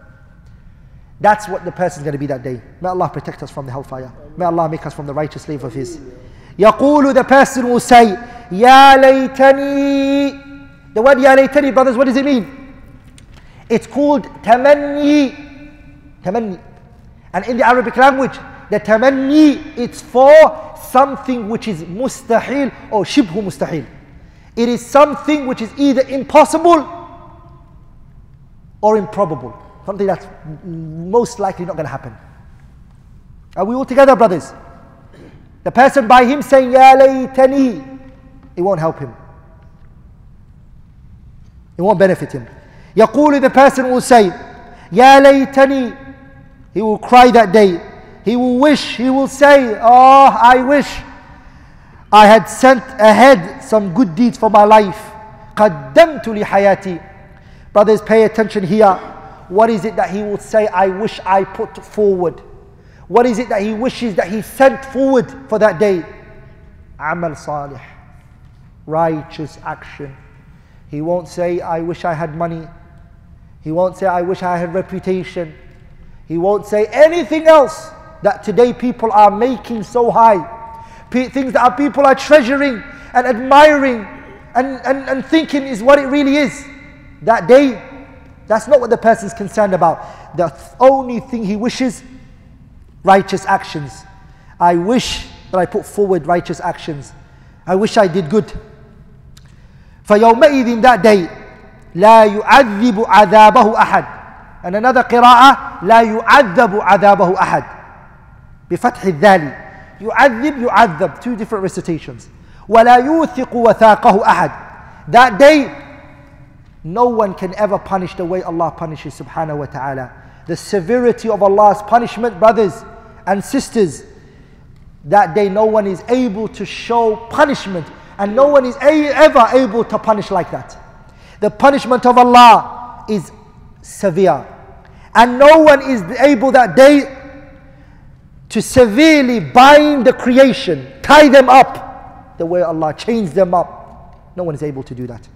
That's what the person's going to be that day. May Allah protect us from the hellfire. May Allah make us from the righteous slave of His. يقول, the person will say, يا ليتني. The word يا ليتني, brothers, what does it mean? It's called tamanni. Tamanni. And in the Arabic language, the tamanni, it's for something which is mustahil or shibhu mustahil. It is something which is either impossible or improbable. Something that's most likely not going to happen. Are we all together, brothers? The person by him saying, Ya laytani, it won't help him. It won't benefit him. يقول, the person will say, يا ليتني. He will cry that day. He will wish, he will say, oh, I wish I had sent ahead some good deeds for my life. قدمت لحياتي. Brothers, pay attention here. What is it that he will say, I wish I put forward? What is it that he wishes that he sent forward for that day? Amal salih, righteous action. He won't say, I wish I had money. He won't say, I wish I had reputation. He won't say anything else that today people are making so high. P- things that are people are treasuring and admiring and, and, and thinking is what it really is. That day, that's not what the person is concerned about. The only thing he wishes, righteous actions. I wish that I put forward righteous actions. I wish I did good. فَيَوْمَئِذٍ, that day, لَا يُعَذِّبُ عَذَابَهُ أَحَدٍ. And another قراءة, لا يعذب عذابه أحد بفتح الذال. يعذب, يعذب, two different recitations. ولا يوثق وثاقه أحد. That day, no one can ever punish the way Allah punishes subhanahu wa ta'ala. The severity of Allah's punishment, brothers and sisters, that day no one is able to show punishment, and no one is a- ever able to punish like that. The punishment of Allah is severe. And no one is able that day to severely bind the creation, tie them up the way Allah chains them up. No one is able to do that.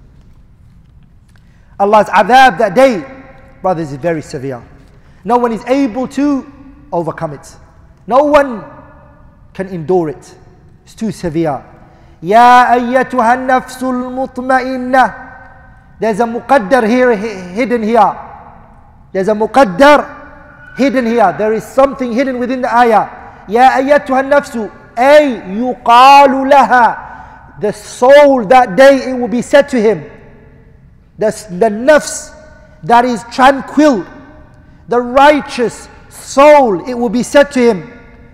Allah's adhab that day, brothers, is very severe. No one is able to overcome it. No one can endure it. It's too severe. Ya ayyatuha nafsul mutma'inna. There's a muqaddar here, hidden here. There's a muqaddar hidden here. There is something hidden within the ayah. Ya ayyatuha nafsu, ay yuqalu laha. The soul that day, it will be said to him. The, the nafs that is tranquil, the righteous soul, it will be said to him,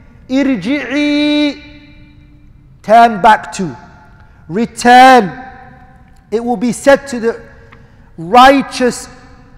irji'i, turn back to, return. It will be said to the righteous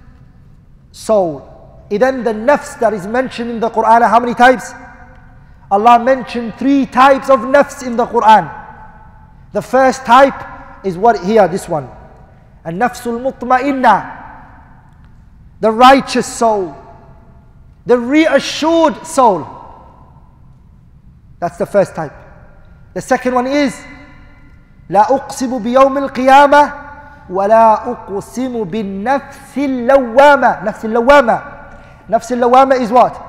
soul. Then the nafs that is mentioned in the Quran, how many types? Allah mentioned three types of nafs in the Quran. The first type is what here, this one. An-nafsul mutma'inna, the righteous soul, the reassured soul. That's the first type. The second one is لا أقسم بيوم القيامة ولا أقسم بالنفس اللوامة. نفس اللوامة. نفس اللوامة is what?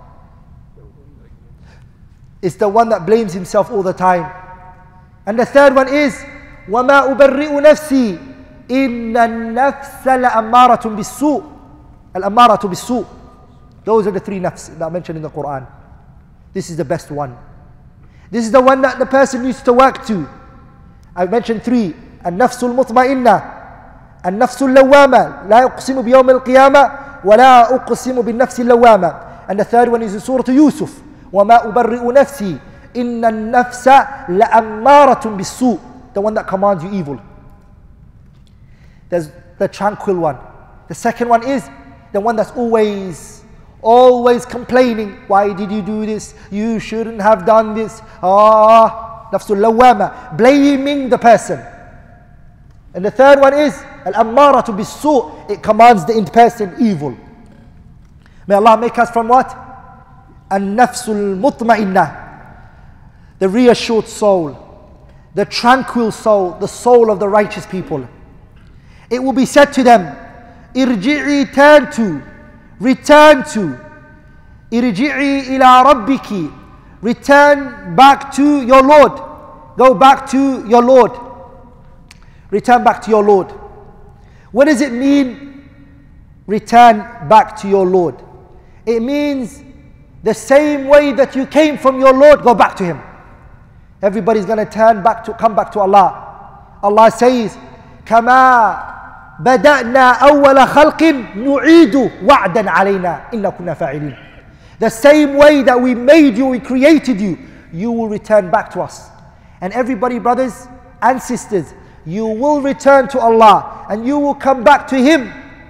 It's the one that blames himself all the time. And the third one is وما أبرئ نفسي إن النفس لأمارة بالسوء. الأمارة بالسوء. Those are the three nafs that are mentioned in the Quran. This is the best one. This is the one that the person needs to work to. I mentioned three. النفس المطمئنة, النفس اللوامة, لا أقسم بيوم القيامة ولا أقسم بالنفس اللوامة. And the third one is in Surah Yusuf. وما أبرئ نفسي إن النفس لأمارة بالسوء. The one that commands you evil. There's the tranquil one. The second one is the one that's always Always complaining. Why did you do this? You shouldn't have done this. Ah, nafsul lawama, blaming the person. And the third one is al-ammaratu bis-su'. It commands the person evil. May Allah make us from what? An-nafsul mutma'inna, the reassured soul, the tranquil soul, the soul of the righteous people. It will be said to them, irji'i, turn to, return to, irji'i ila rabbiki, return back to your Lord, go back to your Lord, return back to your Lord. What does it mean, return back to your Lord? It means the same way that you came from your Lord, go back to Him. Everybody's going to turn back to, come back to Allah. Allah says, كما بدأنا أول خلق نعيد وعدا علينا إنا كنا فاعلين. The same way that we made you, we created you, you will return back to us. And everybody, brothers and sisters, you will return to Allah Allah, and you will come back to Him.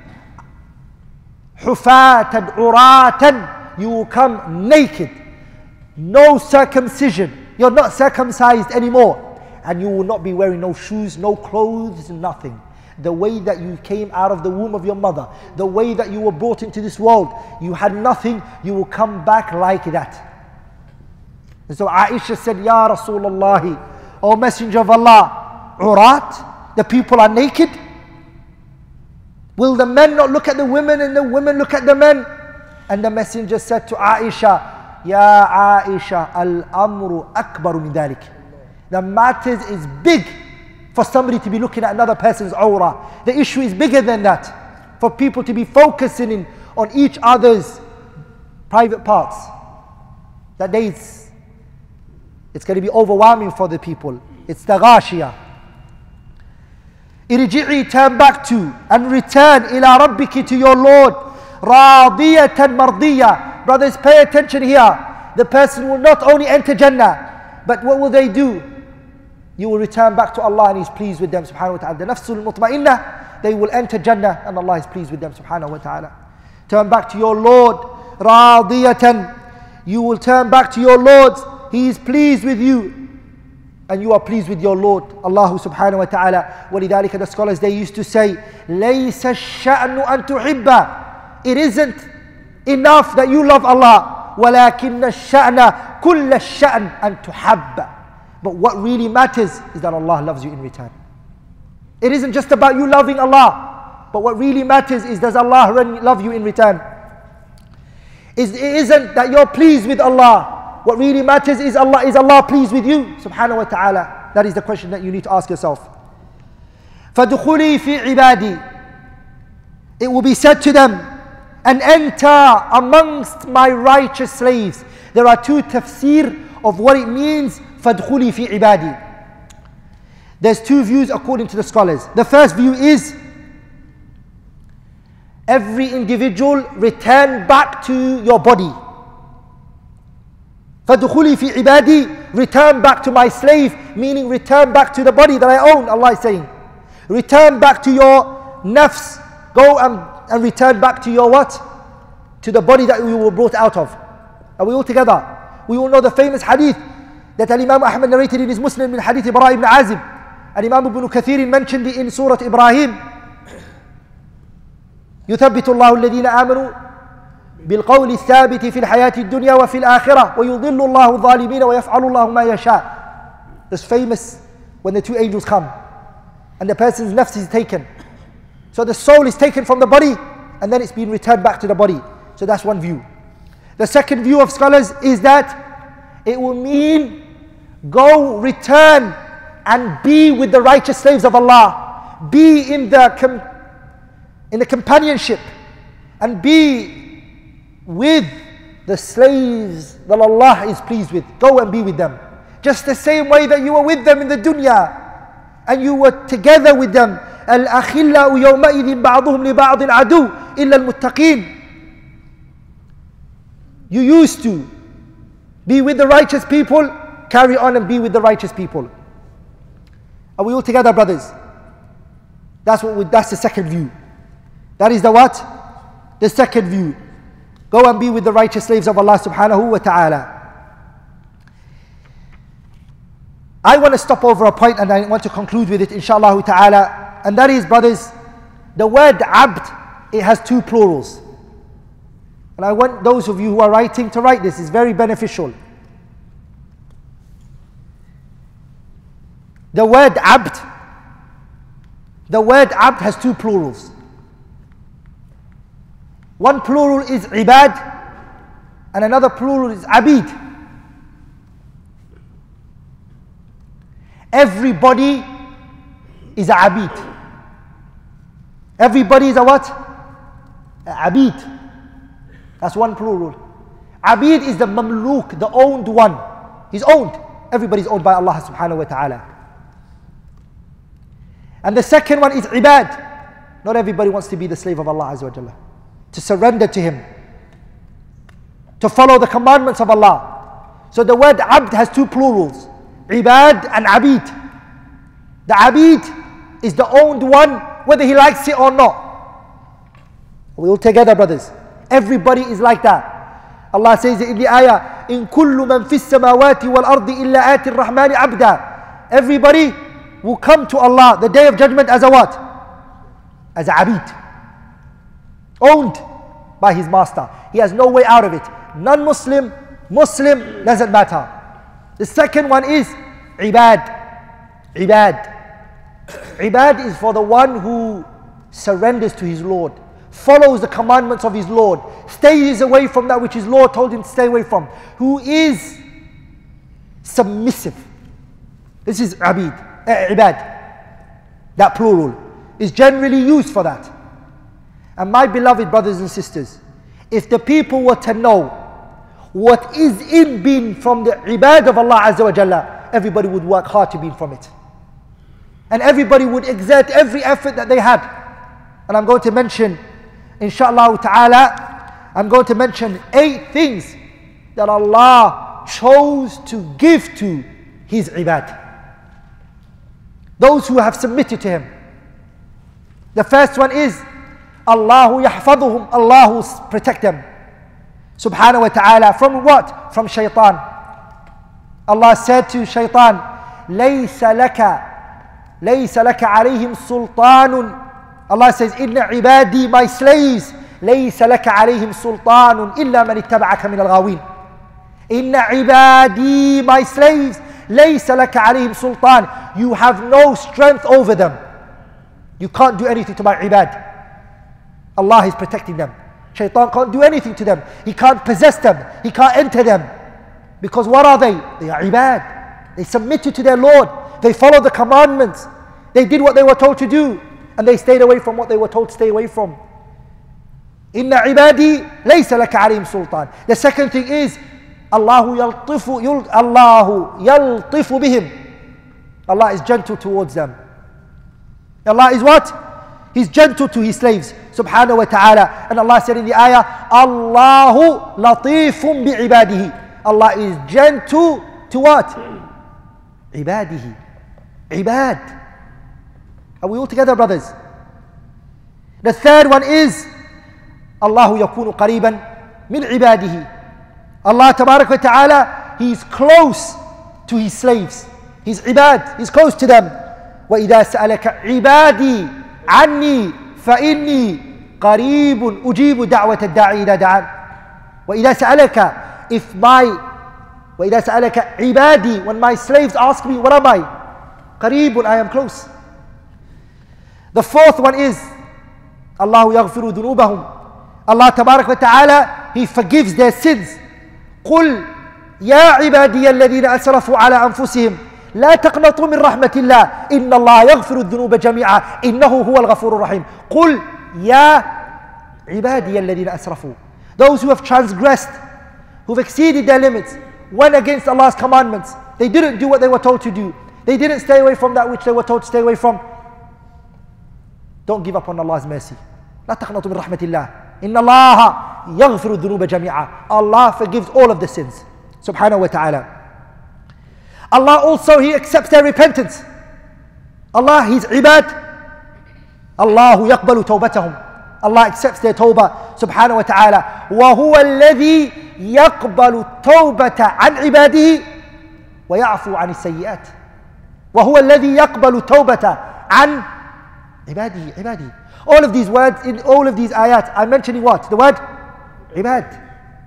Hufatan, uratan, you will come naked, no circumcision, you're not circumcised anymore, and you will not be wearing no shoes, no clothes, nothing. The way that you came out of the womb of your mother, the way that you were brought into this world, you had nothing, you will come back like that. And so Aisha said, Ya Rasulullah, O Messenger of Allah, urat, the people are naked? Will the men not look at the women and the women look at the men? And the Messenger said to Aisha, Ya Aisha, al-amru akbaru min dhalik. The matter is big for somebody to be looking at another person's awrah. The issue is bigger than that. For people to be focusing in, on each other's private parts. That day it's, it's going to be overwhelming for the people. It's the ghashiyah. Irji'i, turn back to and return ila rabbiki, to your Lord. Radiyatan mardiyah. Brothers, pay attention here. The person will not only enter Jannah, but what will they do? You will return back to Allah and He's pleased with them, subhanahu wa ta'ala. The nafsul mutma'innah, they will enter Jannah and Allah is pleased with them, subhanahu wa ta'ala. Turn back to your Lord. Radiyatan. You will turn back to your Lord. He is pleased with you. And you are pleased with your Lord, Allah subhanahu wa ta'ala. وَلِذَلِكَ the scholars, they used to say, لَيْسَ الشَّأْنُ أَن تُحِبَّ. It isn't enough that you love Allah. وَلَكِنَّ الشَّأْنَ كُلَّ الشَّأْنِ أَن تُحَبَّ. But what really matters is that Allah loves you in return. It isn't just about you loving Allah, but what really matters is, does Allah love you in return? It isn't that you're pleased with Allah. What really matters is Allah, is Allah pleased with you, subhanahu wa ta'ala? That is the question that you need to ask yourself. فَدُخُلِي فِي عِبَادِي. It will be said to them, and enter amongst my righteous slaves. There are two tafsir of what it means, فَدُخُلِي فِي عِبَادِي. There's two views according to the scholars. The first view is, every individual return back to your body. فَدُخُلِي فِي عِبَادِي. Return back to my slave, meaning return back to the body that I own, Allah is saying. Return back to your nafs. Go and, and return back to your what? To the body that we were brought out of. Are we all together? We all know the famous hadith that Imam Ahmad narrated in his Muslim in hadith Bara ibn Azib. And Imam Ibn Kathir mentioned it in Surah Ibrahim. يثبت الله الذين آمنوا بالقول الثابت في الحياة الدنيا وفي الآخرة ويضل الله الظالمين ويفعل الله ما يشاء. This famous when the two angels come and the person's nafs is taken. So the soul is taken from the body and then it's been returned back to the body. So that's one view. The second view of scholars is that it will mean go, return and be with the righteous slaves of Allah. Be in the, com in the companionship and be with the slaves that Allah is pleased with. Go and be with them. Just the same way that you were with them in the dunya and you were together with them. الْأَخِلَّةُ يَوْمَئِذٍ بَعْضُهُمْ لِبَعْضٍ عَدُوٌّ إِلَّا الْمُتَّقِينَ. You used to be with the righteous people, carry on and be with the righteous people. Are we all together, brothers? That's what we, that's the second view. That is the what? The second view. Go and be with the righteous slaves of Allah subhanahu wa ta'ala. I want to stop over a point and I want to conclude with it, inshallah ta'ala. And that is, brothers, the word abd, it has two plurals. And I want those of you who are writing to write this. It's very beneficial. The word abd, the word abd has two plurals. One plural is ibad and another plural is abid. Everybody is a abid. Everybody is a what? A abid. That's one plural. Abid is the mamluk, the owned one. He's owned. Everybody is owned by Allah subhanahu wa ta'ala. And the second one is ibad. Not everybody wants to be the slave of Allah azza wa jalla. To surrender to Him. To follow the commandments of Allah. So the word abd has two plurals. Ibad and abid. The abid is the owned one whether he likes it or not. We all together, brothers. Everybody is like that. Allah says in the ayah, "In kullu man fis samawati wal ardi illa ati ar-rahmani abda." Everybody will come to Allah the day of judgment as a what? As a abid. Owned by his master. He has no way out of it. Non-Muslim, Muslim, doesn't matter. The second one is ibad. Ibad. Ibad is for the one who surrenders to his Lord, follows the commandments of his Lord, stays away from that which his Lord told him to stay away from, who is submissive. This is abid, uh, ibad. That plural is generally used for that. And my beloved brothers and sisters, if the people were to know what is in being from the ibad of Allah Azza wa Jalla, everybody would work hard to be from it. And everybody would exert every effort that they had. And I'm going to mention, inshallah ta'ala, I'm going to mention eight things that Allah chose to give to His ibad. Those who have submitted to Him. The first one is, Allahu yahfaduhum, Allah will protect them. Subhanahu wa ta'ala. From what? From shaitan. Allah said to shaitan, Laysa laka, Laysa laka alayhim sultanun. Allah says, Inna ibadi, my slaves, Laysa laka alayhim sultanun illa man ittaba'aka min al-ghawin. Inna ibadi, my slaves, Laysa laka alayhim sultan. You have no strength over them. You can't do anything to my ibad. Allah is protecting them. Shaitan can't do anything to them. He can't possess them. He can't enter them. Because what are they? They are ibad. They submitted to their Lord. They followed the commandments. They did what they were told to do. And they stayed away from what they were told to stay away from. Inna ibadi laysa laka alayhim sultan. The second thing is, Allahu yaltifu, yul, Allahu yaltifu bihim. Allah is gentle towards them. Allah is what? He's gentle to His slaves. Subhanahu wa ta'ala. And Allah said in the ayah, Allahu latifun bi'ibadihi. Allah is gentle to what? Ibadihi. Ibad. Are we all together, brothers? The third one is, Allahu yakunu qariban min ibadihi. Allah tabarak wa ta'ala, He is close to His slaves. His ibad, He's close to them. وَإِذَا سَأَلَكَ عِبَادِي عَنِّي فَإِنِّي قَرِيبٌ أُجِيبُ دَعْوَةَ الدَّاعِي إِذَا دَعَانِ. وَإِذَا سَأَلَكَ, if my, وَإِذَا سَأَلَكَ عِبَادِي, when my slaves ask me, what am I? قَرِيبٌ, I am close. The fourth one is, Allahu yaghfiru dhunubahum. Allah tabarak wa ta'ala, He forgives their sins. قُلْ يَا عِبَادِيَ الَّذِينَ أَسْرَفُوا عَلَى أَنفُسِهِمْ لا تقنطوا من رحمة الله إن الله يغفر الذنوب جميعا إنه هو الغفور الرحيم. قل يا عبادي الذين أسرفوا. Those who have transgressed, who have exceeded their limits, went against Allah's commandments. They didn't do what they were told to do. They didn't stay away from that which they were told to stay away from. Don't give up on Allah's mercy. لا تقنطوا من رحمة الله إن الله يغفر الذنوب جميعا. Allah forgives all of the sins. Subhanahu wa ta'ala. Allah also, He accepts their repentance. Allah, His ibad. Allahu yaqbalu tawbatahum. Allah accepts their tawbah. Subhanahu wa ta'ala. وَهُوَ الَّذِي يَقْبَلُ التَّوْبَةَ عَنْ عِبَادِهِ وَيَعْفُو عَنِ السَّيِّئَاتِ. وَهُوَ الَّذِي يَقْبَلُ التَّوْبَةَ عَنْ عِبَادِهِ. عِبَادِهِ. All of these words, in all of these ayat, I'm mentioning what? The word? Ibad.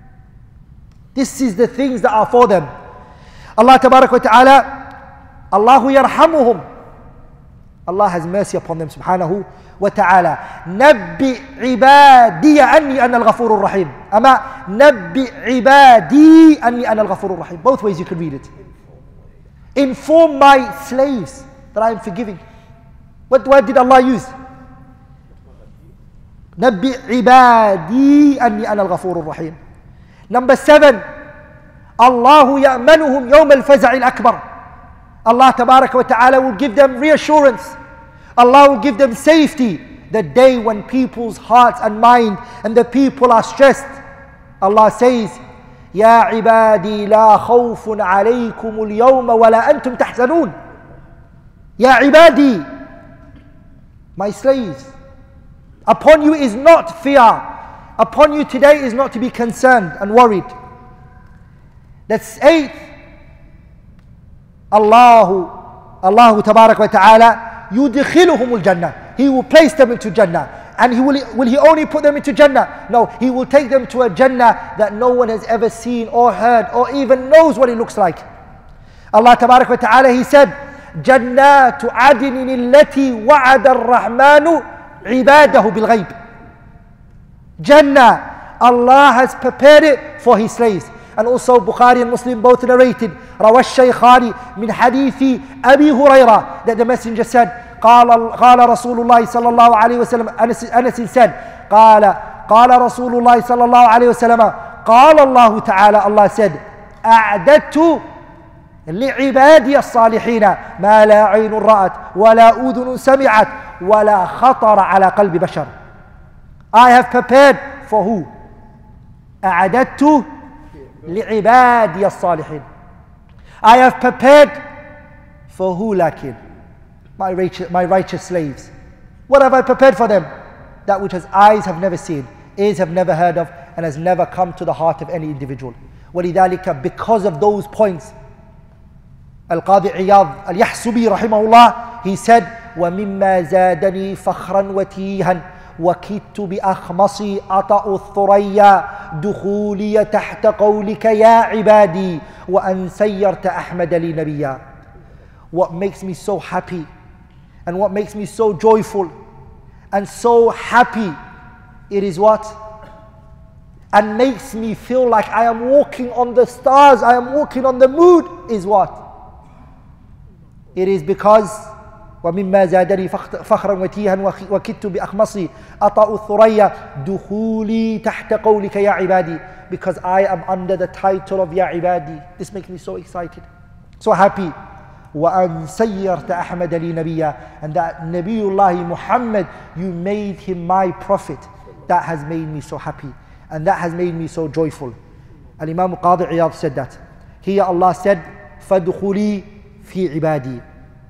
This is the things that are for them. Allah tabarak wa ta'ala, Allahu yarhamuhum. Allah has mercy upon them, subhanahu wa ta'ala. Nabbi ibadi anni ana al-ghafurur rahim. Ama nabbi ibadi anni ana al-ghafurur rahim. Both ways you can read it. Inform my slaves that I am forgiving. What word did Allah use? Nabbi ibadi anni ana al-ghafurur rahim. Number seven, Allahu ya'manuhum yawm al-faza'il akbar. Allah tabarak wa ta'ala will give them reassurance. Allah will give them safety the day when people's hearts and mind and the people are stressed. Allah says, Ya ibadi la khawfun alaykum al-yawma wa la antum tahzanun. Ya ibadi, My slaves. Upon you is not fear. Upon you today is not to be concerned and worried. That's eighth. Allahu, Allahu tabarak wa ta'ala, yudkhiluhumul jannah. He will place them into Jannah. And he will, will he only put them into Jannah? No, he will take them to a Jannah that no one has ever seen or heard or even knows what it looks like. Allah tabarak wa ta'ala, He said, جَنَّاتُ عَدْنٍ الَّتِي وَعَدَ الرَّحْمَنُ عِبَادَهُ بِالْغَيْبِ. Jannah, Allah has prepared it for His slaves. And also Bukhari and Muslim both narrated, روى الشيخان من حديث أبي هريرة, that the messenger said, قال قال رسول الله صلى الله عليه وسلم, Anas said, قال قال رسول الله صلى الله عليه وسلم, قال الله تعالى, Allah said, أعددت لعبادي الصالحين ما لا عين رأت ولا أذن سمعت ولا خطر على قلب بشر. I have prepared for who? أعددت لعبادي الصالحين. I have prepared for who, lakin? My righteous, my righteous slaves. What have I prepared for them? That which has eyes have never seen, ears have never heard of, and has never come to the heart of any individual. وَلِذَلِكَ, because of those points, Al-Qadi Iyad Al-Yahsubi rahimahullah, he said, وَمِمَّا زَادَنِي فَخْرًا وَتِيهًا وكدت بأخمصي أطأ الثريا دخولي تحت قولك يا عبادي وأن سيرت أحمد لي نبيا. What makes me so happy and what makes me so joyful and so happy, it is what? And makes me feel like I am walking on the stars, I am walking on the moon, is what? It is because وَمِمَّا زَادَنِي فَخْرًا وَتِيهًا وَكِدْتُ بِأَخْمَصِي أَطَأُ الثُّرَيَّا دُخُولِي تَحْتَ قَوْلِكَ يَا عِبَادِي. Because I am under the title of Ya Ibadi. This makes me so excited, so happy. وَأَنْ سَيَّرْتَ أَحْمَدَ لِي نَبِيًّا. And that Nabiullah Muhammad, you made him my prophet. That has made me so happy. And that has made me so joyful. Al-Imam Qadi Iyad said that. Here Allah said, فَادْخُلِي فِي عِبَادِي.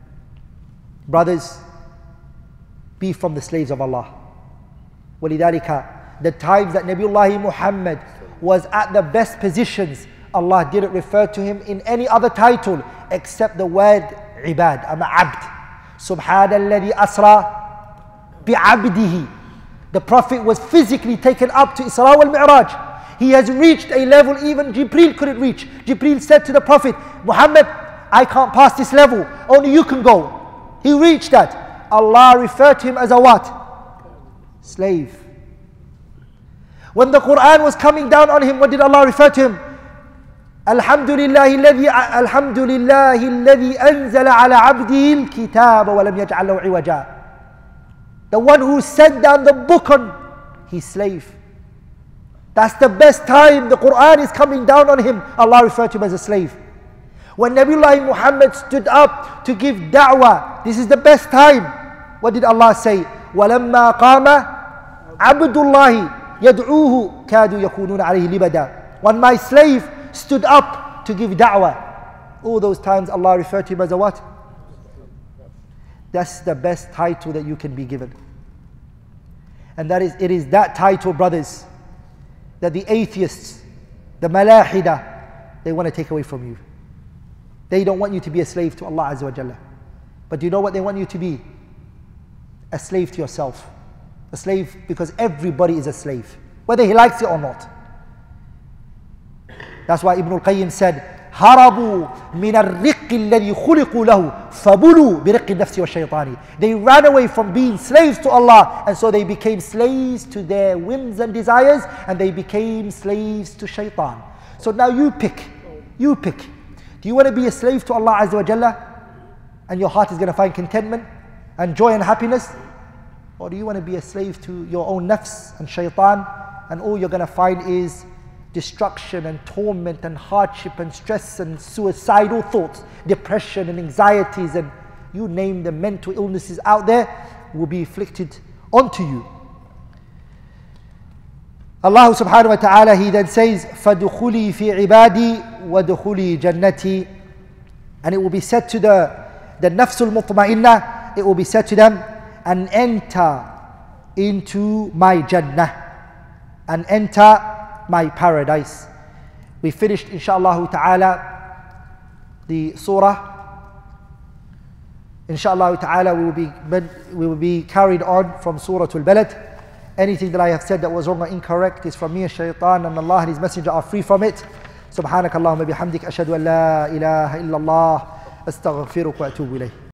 Brothers, be from the slaves of Allah. وَلِذَلِكَ, the times that Nabiullah Muhammad was at the best positions, Allah didn't refer to him in any other title except the word ibad, am abd. Subhanalladhi asra bi'abdihi. The Prophet was physically taken up to Isra wal Mi'raj. He has reached a level even Jibreel couldn't reach. Jibreel said to the Prophet, Muhammad, I can't pass this level, only you can go. He reached that. Allah referred to him as a what? Slave. When the Quran was coming down on him, what did Allah refer to him? Alhamdulillahi alladhi Alhamdulillahi alladhi anzala ala abdihi al-kitaba wa lam yaj'al lahu iwaja. The one who sent down the book on his slave. That's the best time the Quran is coming down on him. Allah referred to him as a slave. When Nabiullah Muhammad stood up to give da'wah, this is the best time. What did Allah say? وَلَمَّا قَامَ عَبْدُ اللَّهِ يَدْعُوهُ كَادُوا يَكُونُونَ عَلَيْهِ لِبَدًا. When my slave stood up to give da'wah, all those times Allah referred to him as a what? That's the best title that you can be given. And that is, it is that title, brothers, that the atheists, the malahida, they want to take away from you. They don't want you to be a slave to Allah Azza wa Jalla. But do you know what they want you to be? A slave to yourself. A slave, because everybody is a slave, whether he likes it or not. That's why Ibn al-Qayyim said, هَرَبُوا مِنَ الرِّقِّ الَّذِي خُلِقُوا لَهُ فَبُلُوا بِرِقِّ النَّفْسِ وَالشَّيْطَانِ. They ran away from being slaves to Allah, and so they became slaves to their whims and desires, and they became slaves to shaitan. So now you pick, you pick. Do you want to be a slave to Allah Azza wa Jalla, and your heart is going to find contentment and joy and happiness? Or do you want to be a slave to your own nafs and shaitan, and all you're going to find is destruction and torment and hardship and stress and suicidal thoughts, depression and anxieties, and you name the mental illnesses out there will be inflicted onto you. Allah subhanahu wa ta'ala, He then says, فَدُخُلِي فِي عِبَادِي وَدُخُلِي جَنَّتِي. And it will be said to the, the nafsul mutma'innah, it will be said to them, and enter into my Jannah, and enter my paradise. We finished, inshaAllah ta'ala, the surah. Inshallah ta'ala, we will be we will be carried on from Surah Al-Balad. Anything that I have said that was wrong or incorrect is from me and shaitan, and Allah and His Messenger are free from it. Subhanakallahumma bihamdik, ashhadu an la ilaha illallah, astaghfiruka wa atubu ilayh.